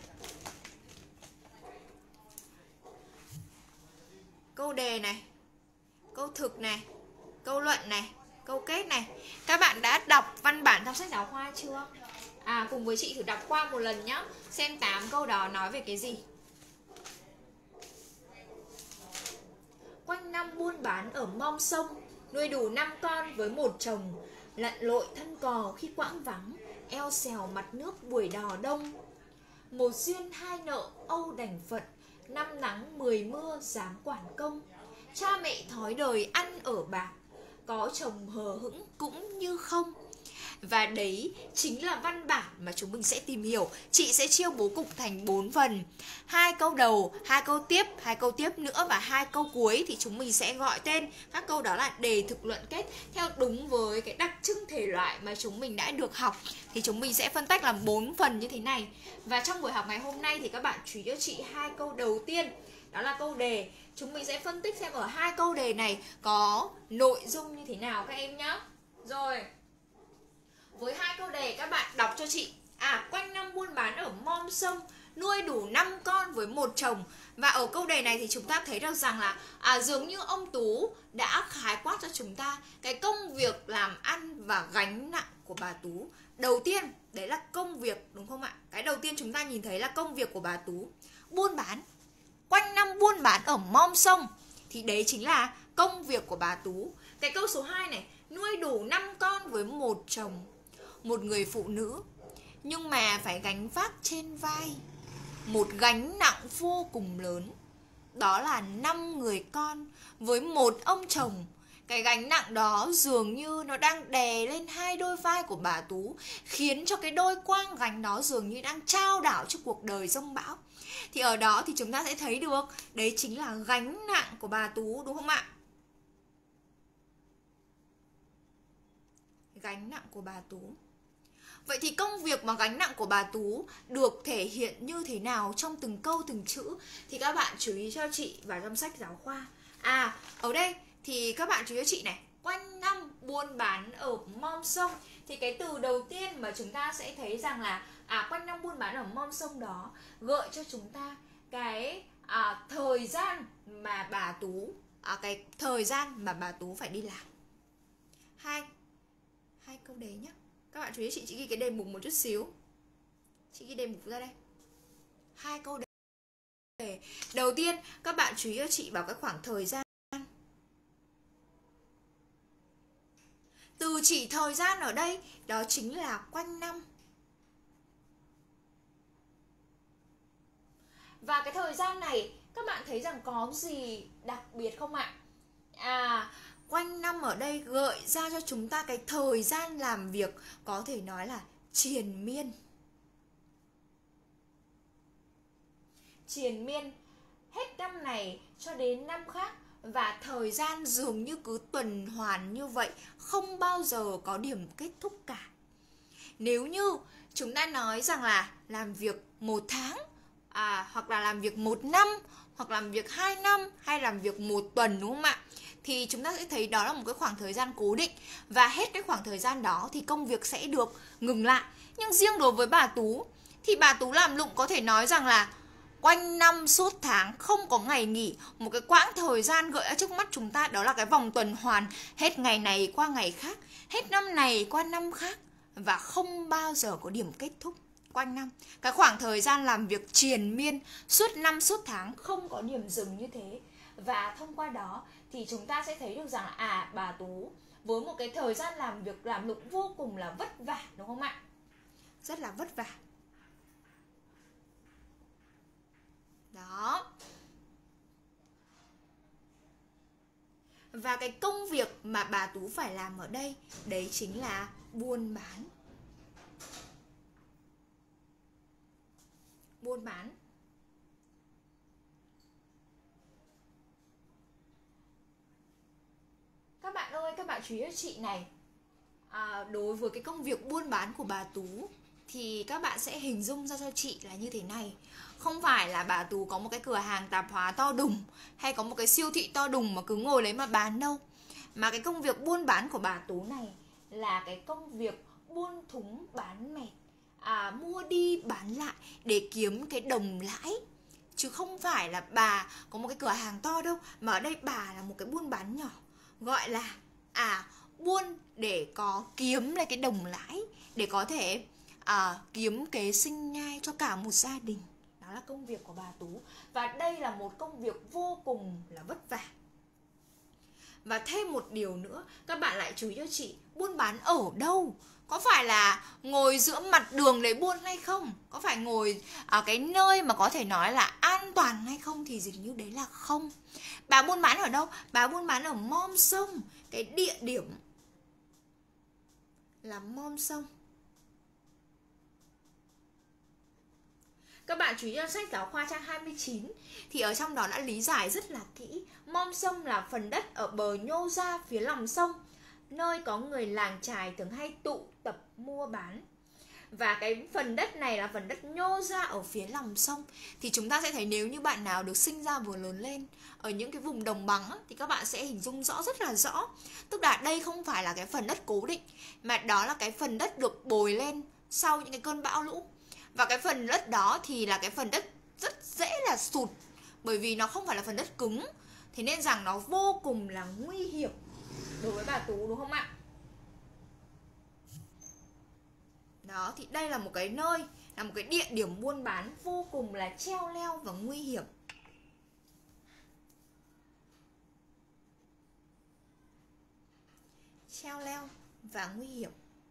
Câu đề này, câu thực này, câu luận này, câu kết này. Các bạn đã đọc văn bản trong sách giáo khoa chưa? Cùng với chị thử đọc qua một lần nhé. Xem 8 câu đó nói về cái gì. Quanh năm buôn bán ở mom sông, nuôi đủ 5 con với một chồng. Lặn lội thân cò khi quãng vắng, eo xèo mặt nước buổi đò đông. Một duyên hai nợ âu đành phận, 5 nắng 10 mưa dám quản công. Cha mẹ thói đời ăn ở bạc, có chồng hờ hững cũng như không. Và đấy chính là văn bản mà chúng mình sẽ tìm hiểu. Chị sẽ chia bố cục thành 4 phần. 2 câu đầu, 2 câu tiếp, 2 câu tiếp nữa và 2 câu cuối thì chúng mình sẽ gọi tên các câu đó là đề, thực, luận, kết theo đúng với cái đặc trưng thể loại mà chúng mình đã được học. Thì chúng mình sẽ phân tách làm 4 phần như thế này. Và trong buổi học ngày hôm nay thì các bạn chú ý cho chị 2 câu đầu tiên, đó là câu đề. Chúng mình sẽ phân tích xem ở 2 câu đề này có nội dung như thế nào các em nhé. Rồi, với 2 câu đề các bạn đọc cho chị. Quanh năm buôn bán ở mom sông, nuôi đủ 5 con với một chồng. Và ở câu đề này thì chúng ta thấy được rằng là dường như ông Tú đã khái quát cho chúng ta cái công việc làm ăn và gánh nặng của bà Tú. Đầu tiên đấy là công việc, đúng không ạ? Cái đầu tiên chúng ta nhìn thấy là công việc của bà Tú, buôn bán. Quanh năm buôn bán ở mom sông thì đấy chính là công việc của bà Tú. Cái câu số 2 này, nuôi đủ 5 con với một chồng. Một người phụ nữ nhưng mà phải gánh vác trên vai một gánh nặng vô cùng lớn, đó là 5 người con với một ông chồng. Cái gánh nặng đó dường như nó đang đè lên 2 đôi vai của bà Tú, khiến cho cái đôi quang gánh đó dường như đang trao đảo cho cuộc đời giông bão. Thì ở đó thì chúng ta sẽ thấy được đấy chính là gánh nặng của bà Tú, đúng không ạ? Gánh nặng của bà Tú. Vậy thì công việc mà gánh nặng của bà Tú được thể hiện như thế nào trong từng câu từng chữ thì các bạn chú ý cho chị vào trong sách giáo khoa. Ở đây thì các bạn chú ý cho chị này, quanh năm buôn bán ở mom sông. Thì cái từ đầu tiên mà chúng ta sẽ thấy rằng là quanh năm buôn bán ở mom sông đó gợi cho chúng ta cái thời gian mà bà Tú cái thời gian mà bà Tú phải đi làm. Hai câu đề nhé. Các bạn chú ý chị ghi cái đề mục một chút xíu. Chị ghi đề mục ra đây. 2 câu đề. Đầu tiên các bạn chú ý cho chị vào cái khoảng thời gian. Từ chỉ thời gian ở đây đó chính là quanh năm. Và cái thời gian này các bạn thấy rằng có gì đặc biệt không ạ? Quanh năm ở đây gợi ra cho chúng ta cái thời gian làm việc có thể nói là triền miên. Triền miên hết năm này cho đến năm khác, và thời gian dường như cứ tuần hoàn như vậy, không bao giờ có điểm kết thúc cả. Nếu như chúng ta nói rằng là làm việc 1 tháng, hoặc là làm việc 1 năm, hoặc làm việc 2 năm, hay làm việc 1 tuần, đúng không ạ? Thì chúng ta sẽ thấy đó là một cái khoảng thời gian cố định, và hết cái khoảng thời gian đó thì công việc sẽ được ngừng lại. Nhưng riêng đối với bà Tú thì bà Tú làm lụng có thể nói rằng là quanh năm suốt tháng không có ngày nghỉ. Một cái quãng thời gian gợi ra trước mắt chúng ta đó là cái vòng tuần hoàn, hết ngày này qua ngày khác, hết năm này qua năm khác, và không bao giờ có điểm kết thúc quanh năm. Cái khoảng thời gian làm việc triền miên suốt năm suốt tháng, không có điểm dừng như thế. Và thông qua đó thì chúng ta sẽ thấy được rằng bà Tú với một cái thời gian làm việc làm lụng vô cùng là vất vả, đúng không ạ? Rất là vất vả. Đó. Và cái công việc mà bà Tú phải làm ở đây đấy chính là buôn bán. buôn bán. Các bạn ơi, các bạn chú ý cho chị này. Đối với cái công việc buôn bán của bà Tú thì các bạn sẽ hình dung ra cho chị là như thế này. Không phải là bà Tú có một cái cửa hàng tạp hóa to đùng hay có một cái siêu thị to đùng mà cứ ngồi lấy mà bán đâu. Mà cái công việc buôn bán của bà Tú này là cái công việc buôn thúng bán mẹt, mua đi bán lại để kiếm cái đồng lãi. Chứ không phải là bà có một cái cửa hàng to đâu. Mà ở đây bà là một cái buôn bán nhỏ, gọi là buôn để có kiếm lại cái đồng lãi, để có thể kiếm kế sinh nhai cho cả một gia đình. Đó là công việc của bà Tú. Và đây là một công việc vô cùng là vất vả. Và thêm một điều nữa, các bạn lại chú ý cho chị, buôn bán ở đâu? Có phải là ngồi giữa mặt đường để buôn hay không? Có phải ngồi ở cái nơi mà có thể nói là an toàn hay không? Thì dường như đấy là không. Bà buôn bán ở đâu? Bà buôn bán ở mom sông. Cái địa điểm là mom sông. Các bạn chú ý cho sách giáo khoa trang 29 thì ở trong đó đã lý giải rất là kỹ. Mom sông là phần đất ở bờ nhô ra phía lòng sông, nơi có người làng chài thường hay tụ tập mua bán. Và cái phần đất này là phần đất nhô ra ở phía lòng sông. Thì chúng ta sẽ thấy nếu như bạn nào được sinh ra vừa lớn lên ở những cái vùng đồng bằng thì các bạn sẽ hình dung rõ, rất là rõ. Tức là đây không phải là cái phần đất cố định, mà đó là cái phần đất được bồi lên sau những cái cơn bão lũ. Và cái phần đất đó thì là cái phần đất rất dễ là sụt, bởi vì nó không phải là phần đất cứng. Thế nên rằng nó vô cùng là nguy hiểm đối với bà Tú, đúng không ạ? Đó, thì đây là một cái nơi, là một cái địa điểm buôn bán vô cùng là treo leo và nguy hiểm. Treo leo và nguy hiểm.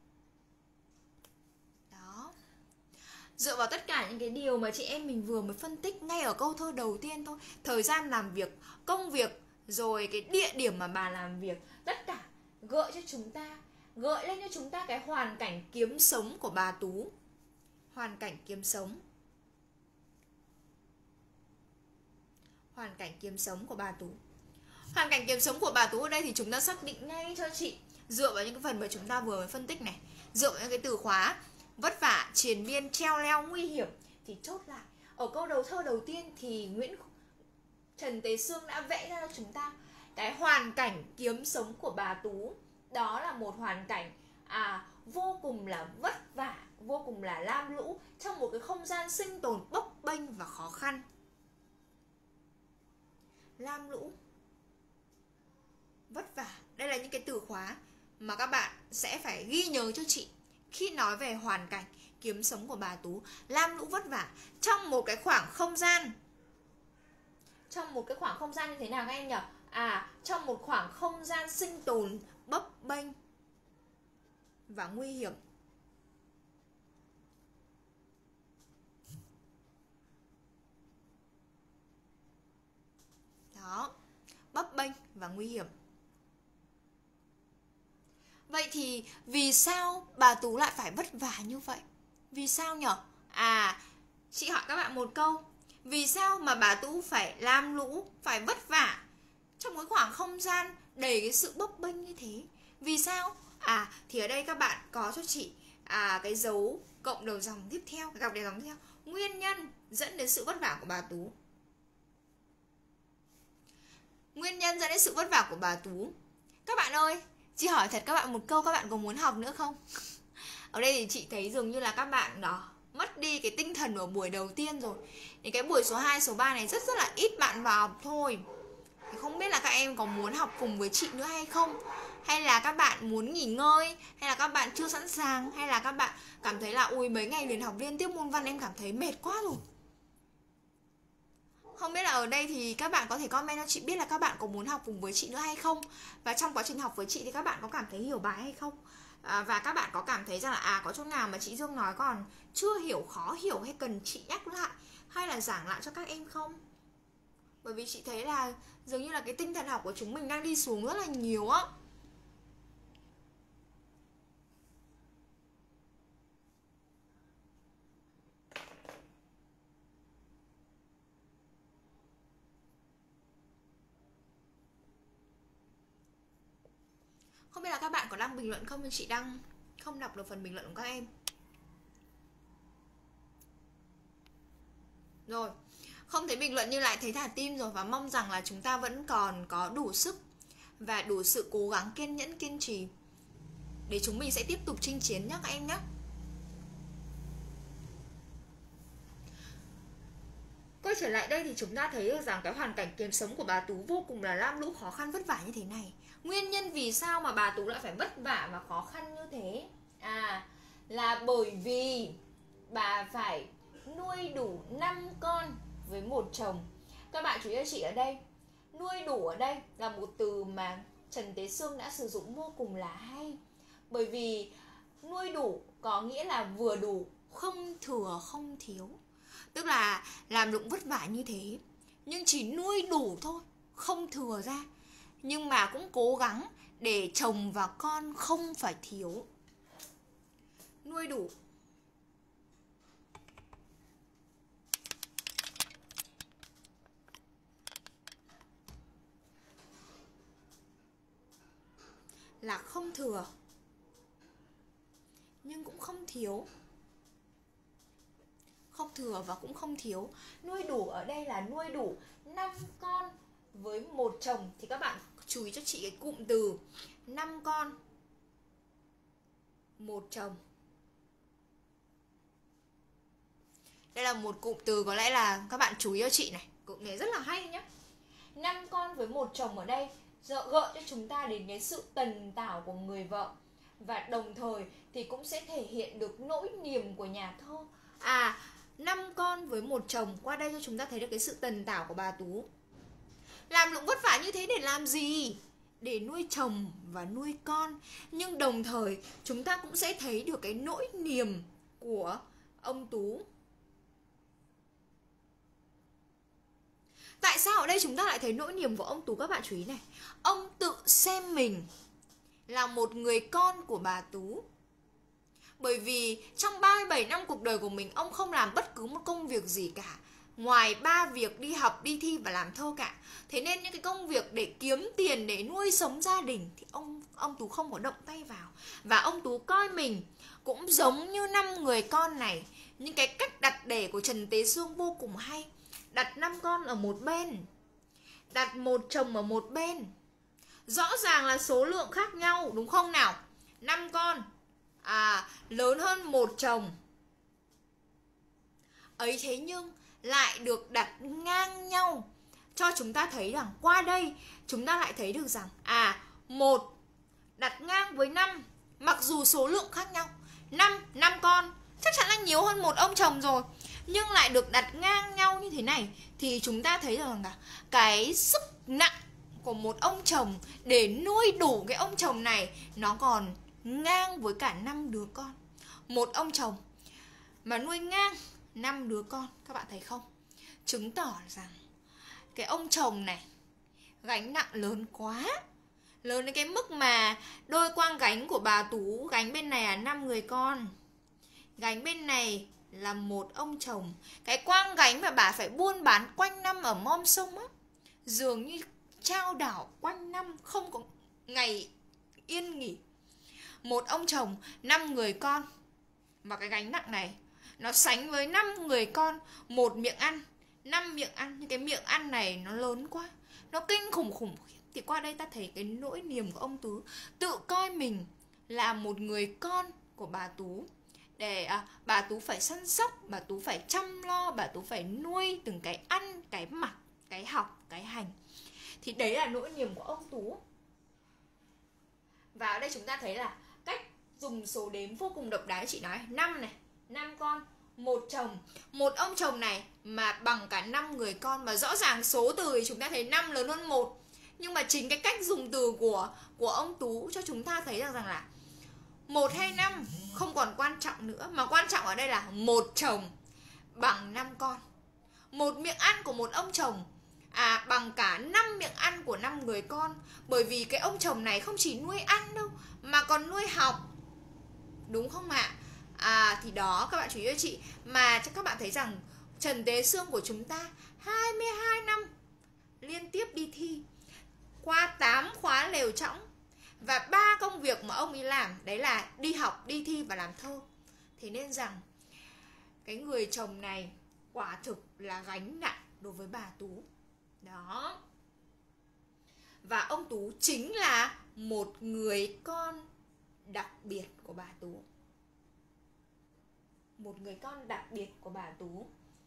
Đó. Dựa vào tất cả những cái điều mà chị em mình vừa mới phân tích ngay ở câu thơ đầu tiên thôi, thời gian làm việc, công việc, rồi cái địa điểm mà bà làm việc, tất cả gợi lên cho chúng ta cái hoàn cảnh kiếm sống của bà Tú. Hoàn cảnh kiếm sống. Hoàn cảnh kiếm sống của bà Tú. Hoàn cảnh kiếm sống của bà Tú ở đây thì chúng ta xác định ngay cho chị, dựa vào những cái phần mà chúng ta vừa mới phân tích này, dựa vào những cái từ khóa vất vả, triền miên, treo leo, nguy hiểm, thì chốt lại ở câu đầu thơ đầu tiên thì Trần Tế Xương đã vẽ ra cho chúng ta cái hoàn cảnh kiếm sống của bà Tú. Đó là một hoàn cảnh vô cùng là vất vả, vô cùng là lam lũ, trong một cái không gian sinh tồn bấp bênh và khó khăn. Lam lũ, vất vả, đây là những cái từ khóa mà các bạn sẽ phải ghi nhớ cho chị khi nói về hoàn cảnh kiếm sống của bà Tú. Lam lũ, vất vả, trong một cái khoảng không gian. Trong một cái khoảng không gian như thế nào các em nhỉ? Trong một khoảng không gian sinh tồn bấp bênh và nguy hiểm. Đó, bấp bênh và nguy hiểm. Vậy thì vì sao bà Tú lại phải vất vả như vậy? Vì sao nhỉ? Chị hỏi các bạn một câu. Vì sao mà bà Tú phải lam lũ, phải vất vả trong cái khoảng không gian đầy cái sự bấp bênh như thế? Vì sao? Thì ở đây các bạn có cho chị cái dấu cộng đầu dòng tiếp theo, cái cặp đầu dòng tiếp theo. Nguyên nhân dẫn đến sự vất vả của bà Tú. Nguyên nhân dẫn đến sự vất vả của bà Tú. Các bạn ơi, chị hỏi thật các bạn một câu, các bạn có muốn học nữa không? Ở đây thì chị thấy dường như là các bạn đó mất đi cái tinh thần ở buổi đầu tiên rồi. Thì cái buổi số 2, số 3 này rất là ít bạn vào học thôi. Thì không biết là các em có muốn học cùng với chị nữa hay không? Hay là các bạn muốn nghỉ ngơi? Hay là các bạn chưa sẵn sàng? Hay là các bạn cảm thấy là ui mấy ngày liền học liên tiếp môn văn em cảm thấy mệt quá rồi? Không biết là ở đây thì các bạn có thể comment cho chị biết là các bạn có muốn học cùng với chị nữa hay không? Và trong quá trình học với chị thì các bạn có cảm thấy hiểu bài hay không? Và các bạn có cảm thấy rằng là có chỗ nào mà chị Dương nói còn chưa hiểu, khó hiểu hay cần chị nhắc lại hay là giảng lại cho các em không? Bởi vì chị thấy là dường như là cái tinh thần học của chúng mình đang đi xuống rất là nhiều á. là các bạn có đang bình luận không? Chị đang không đọc được phần bình luận của các em. Rồi, không thấy bình luận nhưng lại thấy thả tim rồi. Và mong rằng là chúng ta vẫn còn có đủ sức và đủ sự cố gắng, kiên nhẫn, kiên trì để chúng mình sẽ tiếp tục chinh chiến nhé các em nhé. Quay trở lại đây thì chúng ta thấy được rằng cái hoàn cảnh kiếm sống của bà Tú vô cùng là lam lũ, khó khăn, vất vả như thế này. Nguyên nhân vì sao mà bà Tú lại phải vất vả và khó khăn như thế? Là bởi vì bà phải nuôi đủ 5 con với một chồng. Các bạn chú ý cho chị ở đây, nuôi đủ ở đây là một từ mà Trần Tế Xương đã sử dụng vô cùng là hay. Bởi vì nuôi đủ có nghĩa là vừa đủ, không thừa không thiếu. Tức là làm lụng vất vả như thế nhưng chỉ nuôi đủ thôi, không thừa ra, nhưng mà cũng cố gắng để chồng và con không phải thiếu. Nuôi đủ. Là không thừa nhưng cũng không thiếu. Không thừa và cũng không thiếu. Nuôi đủ ở đây là nuôi đủ 5 con với một chồng. Thì các bạn chú ý cho chị cái cụm từ 5 con một chồng. Đây là một cụm từ có lẽ là các bạn chú ý cho chị này. Cụm này rất là hay nhé. 5 con với một chồng ở đây gợi cho chúng ta đến cái sự tần tảo của người vợ. Và đồng thời thì cũng sẽ thể hiện được nỗi niềm của nhà thơ. 5 con với một chồng, qua đây cho chúng ta thấy được cái sự tần tảo của bà Tú. Làm lụng vất vả như thế để làm gì? Để nuôi chồng và nuôi con. Nhưng đồng thời chúng ta cũng sẽ thấy được cái nỗi niềm của ông Tú. Tại sao ở đây chúng ta lại thấy nỗi niềm của ông Tú? Các bạn chú ý này. Ông tự xem mình là một người con của bà Tú. Bởi vì trong 37 năm cuộc đời của mình, ông không làm bất cứ một công việc gì cả, ngoài 3 việc đi học, đi thi và làm thơ cả. Thế nên những cái công việc để kiếm tiền, để nuôi sống gia đình thì ông Tú không có động tay vào. Và ông Tú coi mình cũng giống như 5 người con này. Nhưng cái cách đặt để của Trần Tế Xương vô cùng hay. Đặt 5 con ở một bên, đặt một chồng ở một bên. Rõ ràng là số lượng khác nhau, đúng không nào? 5 con lớn hơn một chồng. Ấy thế nhưng lại được đặt ngang nhau, cho chúng ta thấy rằng qua đây chúng ta lại thấy được rằng một đặt ngang với 5, mặc dù số lượng khác nhau. 5 con chắc chắn là nhiều hơn một ông chồng rồi, nhưng lại được đặt ngang nhau như thế này thì chúng ta thấy rằng là cái sức nặng của một ông chồng để nuôi đủ cái ông chồng này nó còn ngang với cả 5 đứa con. Một ông chồng mà nuôi ngang 5 đứa con, các bạn thấy không? Chứng tỏ rằng cái ông chồng này gánh nặng lớn quá, lớn đến cái mức mà đôi quang gánh của bà Tú, gánh bên này là 5 người con, gánh bên này là một ông chồng. Cái quang gánh mà bà phải buôn bán quanh năm ở mom sông á, dường như trao đảo quanh năm, không có ngày yên nghỉ. Một ông chồng, 5 người con. Và cái gánh nặng này nó sánh với 5 người con, một miệng ăn, 5 miệng ăn. Nhưng cái miệng ăn này nó lớn quá, nó kinh khủng khiếp. Thì qua đây ta thấy cái nỗi niềm của ông Tú, tự coi mình là một người con của bà Tú. Để bà Tú phải săn sóc, bà Tú phải chăm lo, bà Tú phải nuôi từng cái ăn, cái mặc, cái học, cái hành. Thì đấy là nỗi niềm của ông Tú. Và ở đây chúng ta thấy là cách dùng số đếm vô cùng độc đáo. Chị nói 5 này, 5 con, một chồng. Một ông chồng này mà bằng cả 5 người con. Và rõ ràng số từ thì chúng ta thấy 5 lớn hơn 1. Nhưng mà chính cái cách dùng từ của ông Tú cho chúng ta thấy rằng là 1 hay 5 không còn quan trọng nữa. Mà quan trọng ở đây là một chồng bằng 5 con. Một miệng ăn của một ông chồng bằng cả 5 miệng ăn của 5 người con. Bởi vì cái ông chồng này không chỉ nuôi ăn đâu, mà còn nuôi học. Đúng không ạ? Thì đó các bạn chú ý cho chị. Mà cho các bạn thấy rằng Trần Tế Xương của chúng ta 22 năm liên tiếp đi thi, qua 8 khóa lều trõng, Và 3 công việc mà ông ấy làm đấy là đi học, đi thi và làm thơ. Thế nên rằng cái người chồng này quả thực là gánh nặng đối với bà Tú. Đó. Và ông Tú chính là một người con đặc biệt của bà Tú. Một người con đặc biệt của bà Tú.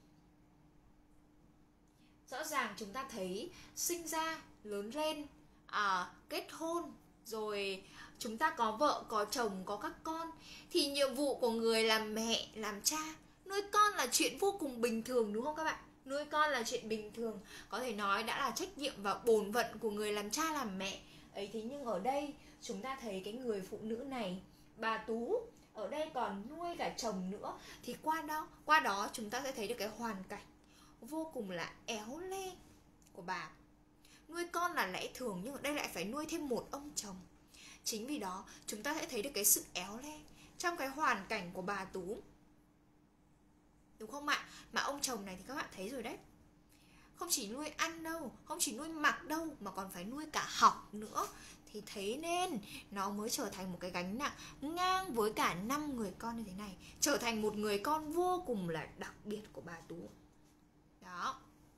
Rõ ràng chúng ta thấy sinh ra, lớn lên, kết hôn, rồi chúng ta có vợ, có chồng, có các con, thì nhiệm vụ của người làm mẹ, làm cha, nuôi con là chuyện vô cùng bình thường, đúng không các bạn? Nuôi con là chuyện bình thường, có thể nói đã là trách nhiệm và bổn phận của người làm cha làm mẹ ấy. Thế nhưng ở đây chúng ta thấy cái người phụ nữ này, bà Tú, ở đây còn nuôi cả chồng nữa. Thì qua đó chúng ta sẽ thấy được cái hoàn cảnh vô cùng là éo le của bà. Nuôi con là lẽ thường, nhưng ở đây lại phải nuôi thêm một ông chồng. Chính vì đó chúng ta sẽ thấy được cái sự éo le trong cái hoàn cảnh của bà Tú, đúng không ạ? Mà ông chồng này thì các bạn thấy rồi đấy, không chỉ nuôi ăn đâu, không chỉ nuôi mặc đâu, mà còn phải nuôi cả học nữa. Thì thế nên nó mới trở thành một cái gánh nặng ngang với cả 5 người con như thế này, trở thành một người con vô cùng là đặc biệt của bà Tú. Đó.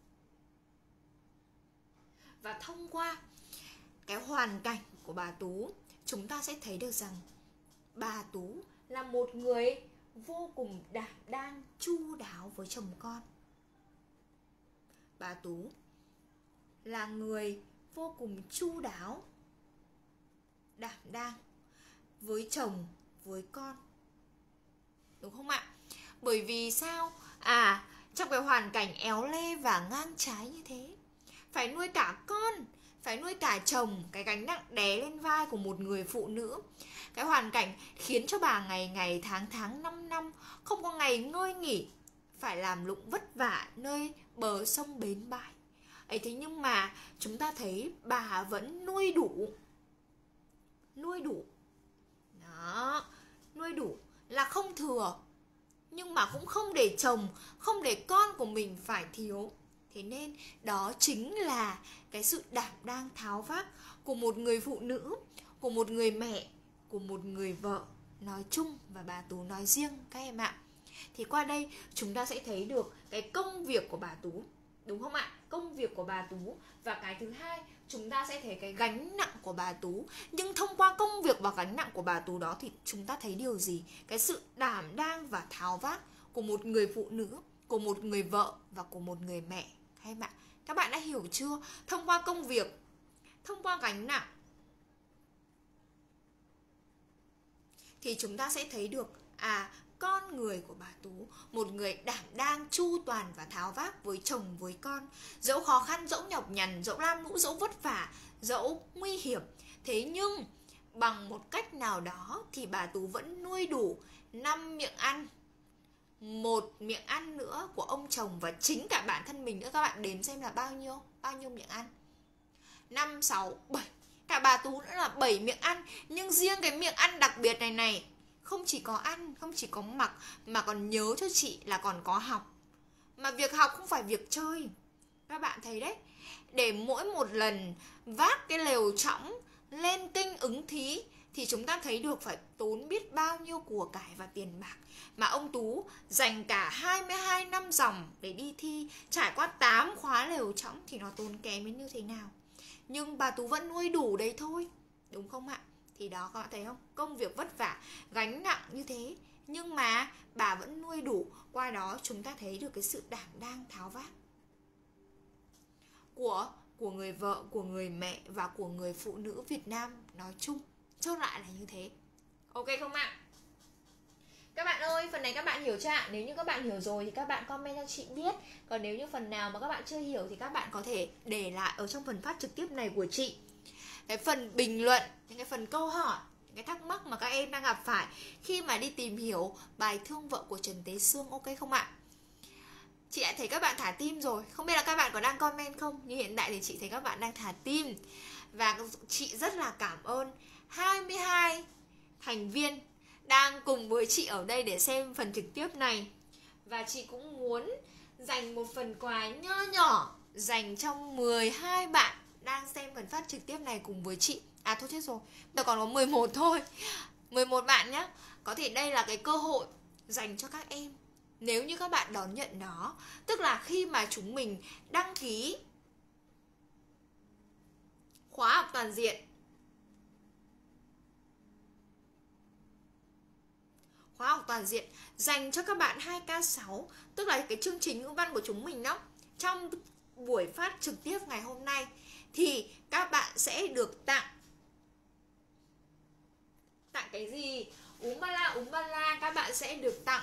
Và thông qua cái hoàn cảnh của bà Tú, chúng ta sẽ thấy được rằng bà Tú là một người vô cùng đảm đang, chu đáo với chồng con. Bà Tú là người vô cùng chu đáo, đảm đang với chồng, với con, đúng không ạ? Bởi vì sao? Trong cái hoàn cảnh éo le và ngang trái như thế, phải nuôi cả con, phải nuôi cả chồng, cái gánh nặng đè lên vai của một người phụ nữ. Cái hoàn cảnh khiến cho bà ngày ngày, tháng tháng, năm năm không có ngày ngơi nghỉ, phải làm lụng vất vả nơi bờ sông bến bãi ấy. Thế nhưng mà chúng ta thấy bà vẫn nuôi đủ. Đó, nuôi đủ là không thừa, nhưng mà cũng không để chồng, không để con của mình phải thiếu. Thế nên đó chính là cái sự đảm đang tháo vát của một người phụ nữ, của một người mẹ, của một người vợ nói chung và bà Tú nói riêng các em ạ. Thì qua đây chúng ta sẽ thấy được cái công việc của bà Tú, đúng không ạ? Công việc của bà Tú. Và cái thứ hai, chúng ta sẽ thấy cái gánh nặng của bà Tú. Nhưng thông qua công việc và gánh nặng của bà Tú đó thì chúng ta thấy điều gì? Cái sự đảm đang và tháo vát của một người phụ nữ, của một người vợ và của một người mẹ. Các bạn đã hiểu chưa? Thông qua công việc, thông qua gánh nặng, thì chúng ta sẽ thấy được con người của bà Tú, một người đảm đang, chu toàn và tháo vát với chồng, với con. Dẫu khó khăn, dẫu nhọc nhằn, dẫu lam lũ, dẫu vất vả, dẫu nguy hiểm, thế nhưng bằng một cách nào đó thì bà Tú vẫn nuôi đủ 5 miệng ăn, 1 miệng ăn nữa của ông chồng và chính cả bản thân mình nữa. Các bạn đếm xem là bao nhiêu miệng ăn? 5, 6, 7. Cả bà Tú nữa là 7 miệng ăn. Nhưng riêng cái miệng ăn đặc biệt này không chỉ có ăn, không chỉ có mặc, mà còn nhớ cho chị là còn có học. Mà việc học không phải việc chơi. Các bạn thấy đấy, để mỗi một lần vác cái lều trõng lên kinh ứng thí thì chúng ta thấy được phải tốn biết bao nhiêu của cải và tiền bạc. Mà ông Tú dành cả 22 năm dòng để đi thi, trải qua 8 khóa lều trõng thì nó tốn kém đến như thế nào. Nhưng bà Tú vẫn nuôi đủ đấy thôi, đúng không ạ? Thì đó, các bạn thấy không? Công việc vất vả, gánh nặng như thế, nhưng mà bà vẫn nuôi đủ. Qua đó chúng ta thấy được cái sự đảm đang tháo vát của người vợ, của người mẹ và của người phụ nữ Việt Nam nói chung. Chốt lại là như thế. Ok không ạ? Các bạn ơi, phần này các bạn hiểu chưa ạ? Nếu như các bạn hiểu rồi thì các bạn comment cho chị biết. Còn nếu như phần nào mà các bạn chưa hiểu thì các bạn có thể để lại ở trong phần phát trực tiếp này của chị. Cái phần bình luận, những cái phần câu hỏi, những cái thắc mắc mà các em đang gặp phải khi mà đi tìm hiểu bài Thương Vợ của Trần Tế Sương, ok không ạ? Chị đã thấy các bạn thả tim rồi. Không biết là các bạn có đang comment không? Nhưng hiện tại thì chị thấy các bạn đang thả tim. Và chị rất là cảm ơn 22 thành viên đang cùng với chị ở đây để xem phần trực tiếp này. Và chị cũng muốn dành một phần quà nho nhỏ dành cho 12 bạn đang xem phần phát trực tiếp này cùng với chị. À thôi chết rồi, giờ còn có 11 thôi. 11 bạn nhé. Có thể đây là cái cơ hội dành cho các em, nếu như các bạn đón nhận nó. Tức là khi mà chúng mình đăng ký khóa học toàn diện, khóa học toàn diện dành cho các bạn 2K6, tức là cái chương trình ngữ văn của chúng mình đó, trong buổi phát trực tiếp ngày hôm nay thì các bạn sẽ được tặng cái gì? Úm ba la, các bạn sẽ được tặng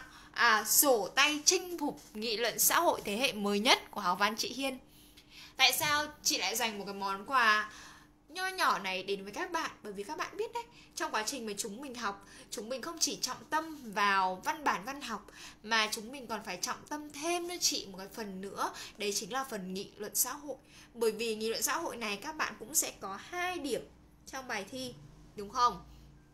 sổ tay chinh phục nghị luận xã hội thế hệ mới nhất của Học văn chị Hiên. Tại sao chị lại dành một cái món quà nho nhỏ này đến với các bạn? Bởi vì các bạn biết đấy, trong quá trình mà chúng mình học, chúng mình không chỉ trọng tâm vào văn bản văn học, mà chúng mình còn phải trọng tâm thêm cho chị một cái phần nữa. Đấy chính là phần nghị luận xã hội. Bởi vì nghị luận xã hội này các bạn cũng sẽ có 2 điểm trong bài thi, đúng không?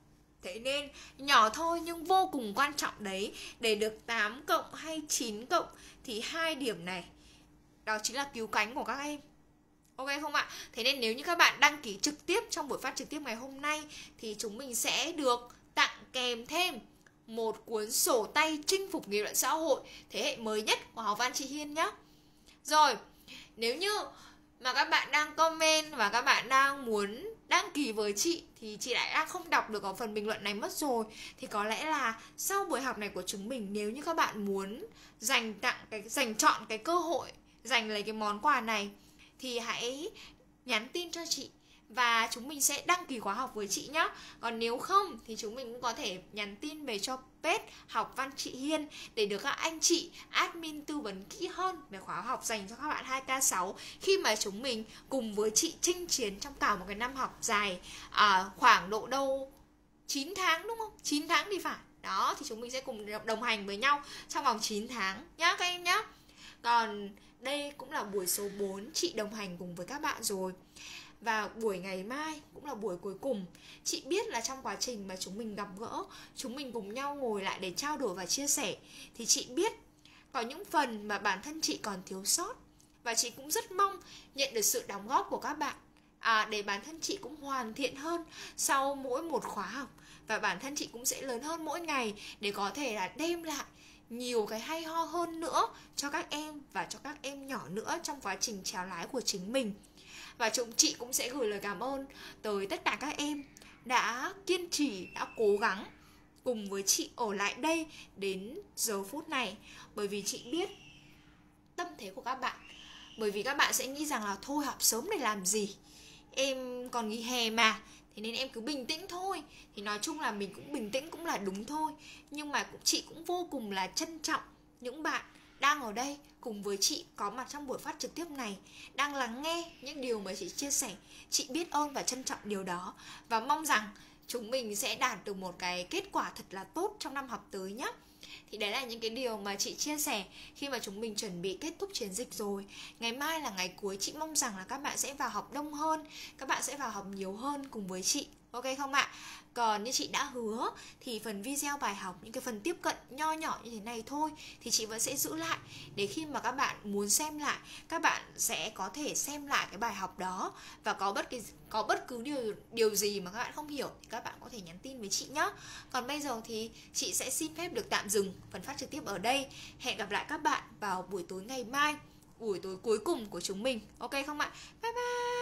Thế nên nhỏ thôi nhưng vô cùng quan trọng đấy. Để được 8 cộng hay 9 cộng thì 2 điểm này, đó chính là cứu cánh của các em. Ok không ạ? Thế nên nếu như các bạn đăng ký trực tiếp trong buổi phát trực tiếp ngày hôm nay thì chúng mình sẽ được tặng kèm thêm một cuốn sổ tay chinh phục nghị luận xã hội thế hệ mới nhất của Học văn chị Hiên nhé. Rồi, nếu như mà các bạn đang comment và các bạn đang muốn đăng ký với chị thì chị lại đang không đọc được ở phần bình luận này mất rồi, thì có lẽ là sau buổi học này của chúng mình, nếu như các bạn muốn dành chọn cái cơ hội giành lấy cái món quà này thì hãy nhắn tin cho chị và chúng mình sẽ đăng ký khóa học với chị nhé. Còn nếu không thì chúng mình cũng có thể nhắn tin về cho page Học văn chị Hiên để được các anh chị admin tư vấn kỹ hơn về khóa học dành cho các bạn 2K6 khi mà chúng mình cùng với chị chinh chiến trong cả một cái năm học dài khoảng độ đâu 9 tháng đúng không? 9 tháng thì phải. Đó, thì chúng mình sẽ cùng đồng hành với nhau trong vòng 9 tháng nhá các em nhá. Còn đây cũng là buổi số 4 chị đồng hành cùng với các bạn rồi. Và buổi ngày mai cũng là buổi cuối cùng. Chị biết là trong quá trình mà chúng mình gặp gỡ, chúng mình cùng nhau ngồi lại để trao đổi và chia sẻ, thì chị biết có những phần mà bản thân chị còn thiếu sót. Và chị cũng rất mong nhận được sự đóng góp của các bạn để bản thân chị cũng hoàn thiện hơn sau mỗi một khóa học. Và bản thân chị cũng sẽ lớn hơn mỗi ngày để có thể là đem lại nhiều cái hay ho hơn nữa cho các em và cho các em nhỏ nữa trong quá trình chèo lái của chính mình. Và chị cũng sẽ gửi lời cảm ơn tới tất cả các em đã kiên trì, đã cố gắng cùng với chị ở lại đây đến giờ phút này. Bởi vì chị biết tâm thế của các bạn. Bởi vì các bạn sẽ nghĩ rằng là thôi học sớm để làm gì, em còn nghỉ hè mà, thế nên em cứ bình tĩnh thôi. Thì nói chung là mình cũng bình tĩnh cũng là đúng thôi. Nhưng mà chị cũng vô cùng là trân trọng những bạn đang ở đây cùng với chị có mặt trong buổi phát trực tiếp này, đang lắng nghe những điều mà chị chia sẻ. Chị biết ơn và trân trọng điều đó. Và mong rằng chúng mình sẽ đạt được một cái kết quả thật là tốt trong năm học tới nhé. Thì đấy là những cái điều mà chị chia sẻ khi mà chúng mình chuẩn bị kết thúc chiến dịch rồi. Ngày mai là ngày cuối, chị mong rằng là các bạn sẽ vào học đông hơn, các bạn sẽ vào học nhiều hơn cùng với chị. Ok không ạ? Còn như chị đã hứa thì phần video bài học, những cái phần tiếp cận nho nhỏ như thế này thôi thì chị vẫn sẽ giữ lại để khi mà các bạn muốn xem lại, các bạn sẽ có thể xem lại cái bài học đó. Và có bất cứ điều gì mà các bạn không hiểu thì các bạn có thể nhắn tin với chị nhé. Còn bây giờ thì chị sẽ xin phép được tạm dừng phần phát trực tiếp ở đây. Hẹn gặp lại các bạn vào buổi tối ngày mai, buổi tối cuối cùng của chúng mình. Ok không ạ? Bye bye!